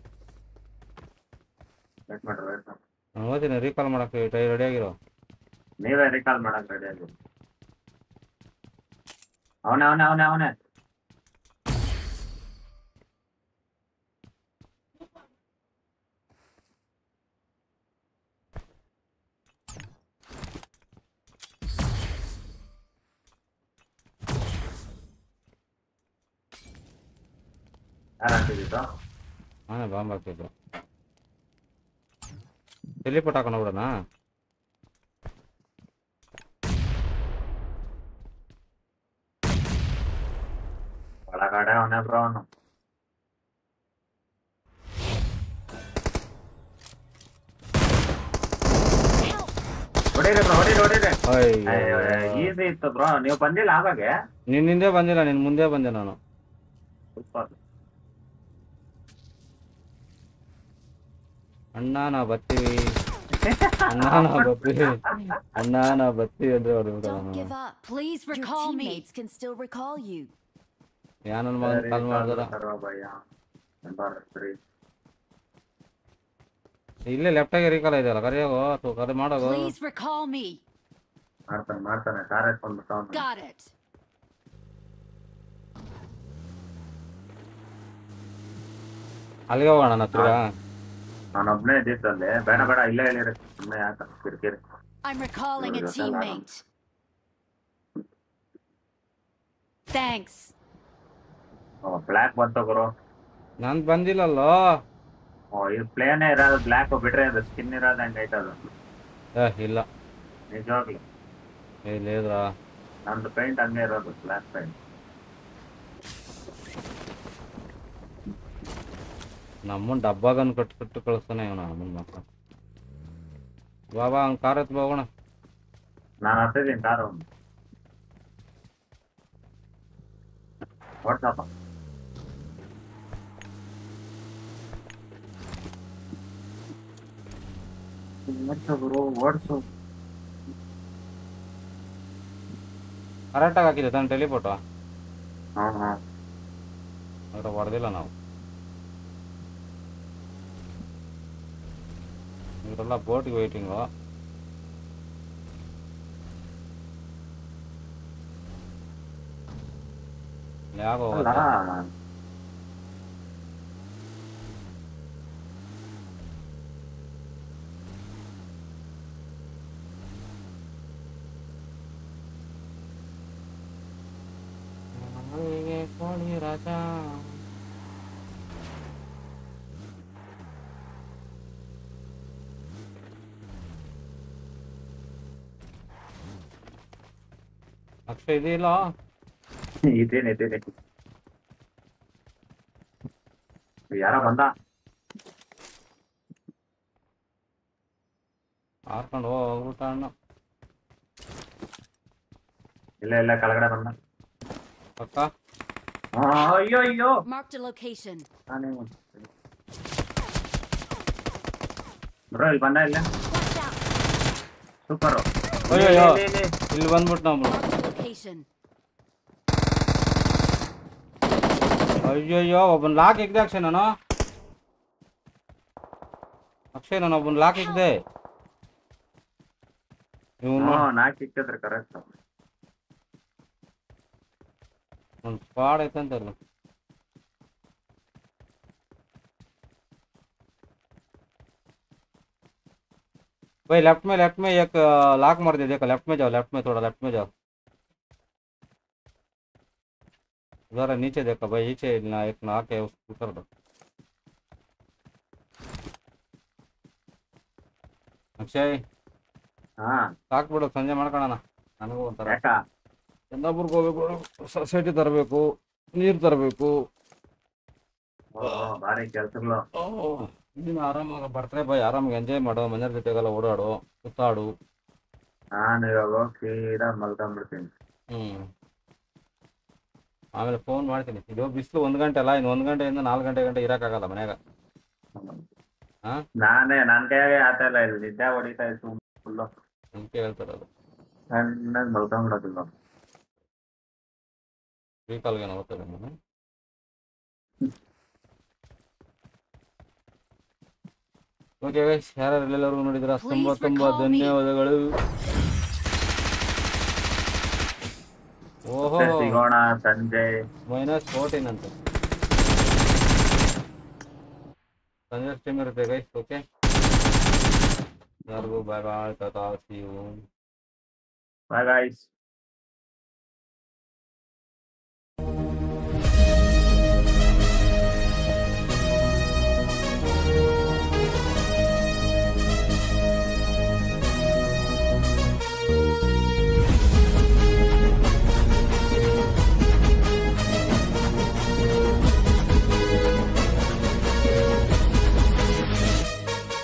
ವೇಟ್ ಮಾಡ್ರಿ ವೇಟ್ ಮಾಡ್ರಿ. ನಾನು ಓದ್ತೀನಿ, ರೀಕಾಲ್ ಮಾಡಕ್ಕೆ ರೆಡಿ ಆಗಿರೋ. ನೀವೇ ರಿಕಾಲ್ ಮಾಡಕ್ ರೆಡಿ ಆಗಿ ಅವನೇ ಅವನೇ ಅವನೇ ಅವನೇ ಯಾರು ಹಾಕಿದ್ದು ನಾನೇ ಬಾಂಬ್ ಹಾಕಿದ್ದು ಟೆಲಿಪೋರ್ಟ್ ಹಾಕೊಂಡು ಹೋಗ್ಬಿಡೋಣ ಒಳಗಡೆ ಅವನೇ ಬ್ರೋ ಅವನು ಹೊಡೀರಿ ಬ್ರೋ ಹೊಡೀರಿ ಹೊಡೀರಿ ಈಸಿ ಇತ್ತು ಬ್ರೋ ನೀವು ಬಂದಿಲ್ಲ ಆವಾಗೆ ನಿನ್ನ ಹಿಂದೆ ಬಂದಿಲ್ಲ ನಿನ್ ಮುಂದೆ ಬಂದೆ ನಾನು ಸೂಪರ್ ಅಣ್ಣ ನಾ ಬರ್ತೀವಿ ಅಣ್ಣ ನಾ ಬರ್ತೀವಿ ಅಣ್ಣ ನಾ ಬರ್ತೀವಿ ಅಂದ್ರೆ Don't give ಹೊರಬಿಡ up. Please Your recall me. teammates can still recall you. ಯಾನನ್ ಮಗನ್ ಕಾಲ್ ಮಾಡಿದಾರ ಭಯ್ಯ ನಂಬರ್ ತ್ರೀ ಇಲ್ಲೇ ಲೆಫ್ಟ್ ಆಗಿ ರೀಕಾಲ್ ಇದೆಯಲ್ಲ ಕರಿಯೋಗೋ ಅಥವಾ ಕರೆ ಮಾಡೋದು Please recall me. ಮಾಡ್ತಾನೆ ಮಾಡ್ತಾನೆ ಕಾರ್ ಎತ್ಕೊಂಡ್ಬಿಟ್ಟು ಅವನು Got it. ಅಲ್ಲಿಗೆ ಹೋಗೋಣ ಹತ್ರ ನಾನೊಬ್ನೇ ಇದ್ದಿತ್ತಲ್ಲಿ ಬೇಡ ಬೇಡ ಇಲ್ಲೇ ಹೇಳಿರಿ ಸುಮ್ಮನೆ ಯಾಕ ಕಿರಿಕಿರಿ I'm recalling a You're the teammate. Thanks. Black ಬಂತು ಗುರು ನಾನ್ ಬಂದಿಲ್ಲಲ್ಲೋ ಓ ಇದು ಪ್ಲೇನೇ ಇರೋದು ಬ್ಲ್ಯಾಕ್ ಬಿಟ್ರೆ ಅದು ಸ್ಕಿನ್ ಇರೋದು ಹಂಗೆ ಐತೆ ಅದು ಏ ಇಲ್ಲ ನಿಜವಾಗ್ಲು ಏ ಲೇದ್ರಾ ನಂದು ಪೇಂಟ್ ಹಂಗೆ ಇರೋದು ಬ್ಲ್ಯಾಕ್ ಪೇಂಟ್ ನಮ್ಮನ್ ಡಬ್ಬಾಗನ್ ಕಟ್ಟು ಕಟ್ಟು ಕಳಿಸ್ತಾನೆ ಇವನ ನಮ್ಮನ್ ಮಕ್ಕ ಬಾಬಾ ಅವ್ನ ಕಾರ್ ಎತ್ ಹೋಗೋಣ ನಾನು ಹತ್ತಿದ್ದೀನಿ ಕಾರು ವಾಟ್ಸಪ್ಪ ಓಡ್ಸು ಗುರು ಓಡ್ಸು ಕರೆಕ್ಟಾಗಿ ಹಾಕಿದೆ ತಾನು ಟೆಲಿಪೋಟು ಹಾ ಹಾ ಅದ್ರ ಹೊಡೆದಿಲ್ಲ ನಾವು ಇವರೆಲ್ಲ ಬೋಟ್ಗೆ ವೇಟಿಂಗು ಯಾಕೋ ಅಲ್ಲ ಕೋಳಿ ರಾಜ ಅಕ್ಷಯ ಇದೆಯಲ್ಲ ಇದೇನೆ ಇದೇನೆ ಯಾರ ಬಂದ ಹಾರ್ಕೊಂಡು ಹೋಗ್ಬಿಟ್ಟ ಅಣ್ಣ ಇಲ್ಲ ಇಲ್ಲ ಕೆಳಗಡೆ ಬಂದ ಪಕ್ಕ ಆ, ಅಯ್ಯೋ ಅಯ್ಯೋ Marked a location. ನಾನೇ ಬ್ರೋ ಇಲ್ಲಿ ಬಂದ ಇಲ್ಲ Watch out. ಸೂಪರ್ ಅಯ್ಯೋ ಇಲ್ಲಿ ಬಂದ್ಬಿಟ್ಟು ನಾವು Marked a location. ಅಯ್ಯಯ್ಯೋ ಒಬ್ಬನ್ ಲಾಕ್ ಇಕ್ದೆ ಅಕ್ಷಯ್ ನಾನು ಅಕ್ಷಯ್ ನಾನು ಒಬ್ಬನ್ ಲಾಕ್ ಇಕ್ದೆ ಇವನು ನಾಲ್ಕು ಸಿಕ್ಕಿದ್ರೆ ಕರೆಕ್ಟ್ ಒಂದು ಸ್ಪಾಡ್ ಐತಂತಲ್ಲ भाई लेफ्ट में लेफ्ट में एक लॉक मार दे देखो लेफ्ट में जाओ लेफ्ट में थोड़ा लेफ्ट में जाओ जरा नीचे देखो भाई नीचे ना एक नाक है उसको कर दो अक्षय ಹಾ ಸಾಕ್ಬಿಡು ಸಂಜೆ ಮಾಡ್ಕೊಳ್ಳೋಣ ನನಗೂ ಒಂಥರ ಯಾಕ ಚಂದಾಪುರ್ಗೆ ಹೋಗ್ಬೇಕು ಸೊಸೈಟಿ ತರಬೇಕು ನೀರು ತರಬೇಕು ಓ, ಭಾರಿ ಕೆಲ್ಸಗಳು ನೀನು ಆರಾಮಾಗ ಬರ್ತಾರೆ ಬಾಯ್ ಆರಾಮಾಗಿ ಎಂಜಾಯ್ ಮಾಡು ಮನೆಯವ್ರ ಜೊತೆಗೆಲ್ಲ ಓಡಾಡು ಸುತ್ತಾಡು ನಾನು ಇವಾಗ ಹೋಗಿ ಸೀದಾ ಮಲ್ಕೊಂಡ್ಬಿಡ್ತೀನಿ ಹ್ಮ್ ಆಮೇಲೆ ಫೋನ್ ಮಾಡ್ತೀನಿ ಇದು ಬಿಸಿಲು ಒಂದು ಗಂಟೆ ಅಲ್ಲ ಇನ್ನು ಒಂದು ಗಂಟೆಯಿಂದ ನಾಲ್ಕು ಗಂಟೆ ಗಂಟೆ ಇರೋಕ್ಕಾಗಲ್ಲ ಮನ್ಯಾಗ ಹಾ ನಾನೇ ನನ್ ಕೈಯಾಗೆ ಆತ ಇಲ್ಲ ಇಲ್ಲಿ ನಿದ್ದೆ ಹೊಡಿತಾ ಇತ್ತು ಫುಲ್ಲು ಅದಕ್ಕೆ ಹೇಳ್ತಾರೆ ಅದು ಸಣ್ಣಗ್ ಮಲ್ಕೊಂಡ್ಬಿಡೋದಿಲ್ಲ ವೀಕಲ್ಗೆ ಹೋಗ್ತಾರೆ ನಾನು ಓಕೆ ಗೈಸ್ ಯಾರು ಎಲ್ಲರೂ ನೋಡಿದ್ರ ತುಂಬಾ ತುಂಬಾ ಧನ್ಯವಾದಗಳು ಓಹೋ ಮತ್ತೆ ಸಿಗೋಣ ಸಂಜೆ. ಮೈನಸ್ ಫೋರ್ಟೀನ್ ಅಂತ ಸಂಜೆ ಸ್ಟ್ರೀಮ್ ಇರುತ್ತೆ ಗೈಸ್. ಓಕೆ ಯಾರಿಗೂ bye bye tata see you bye guys.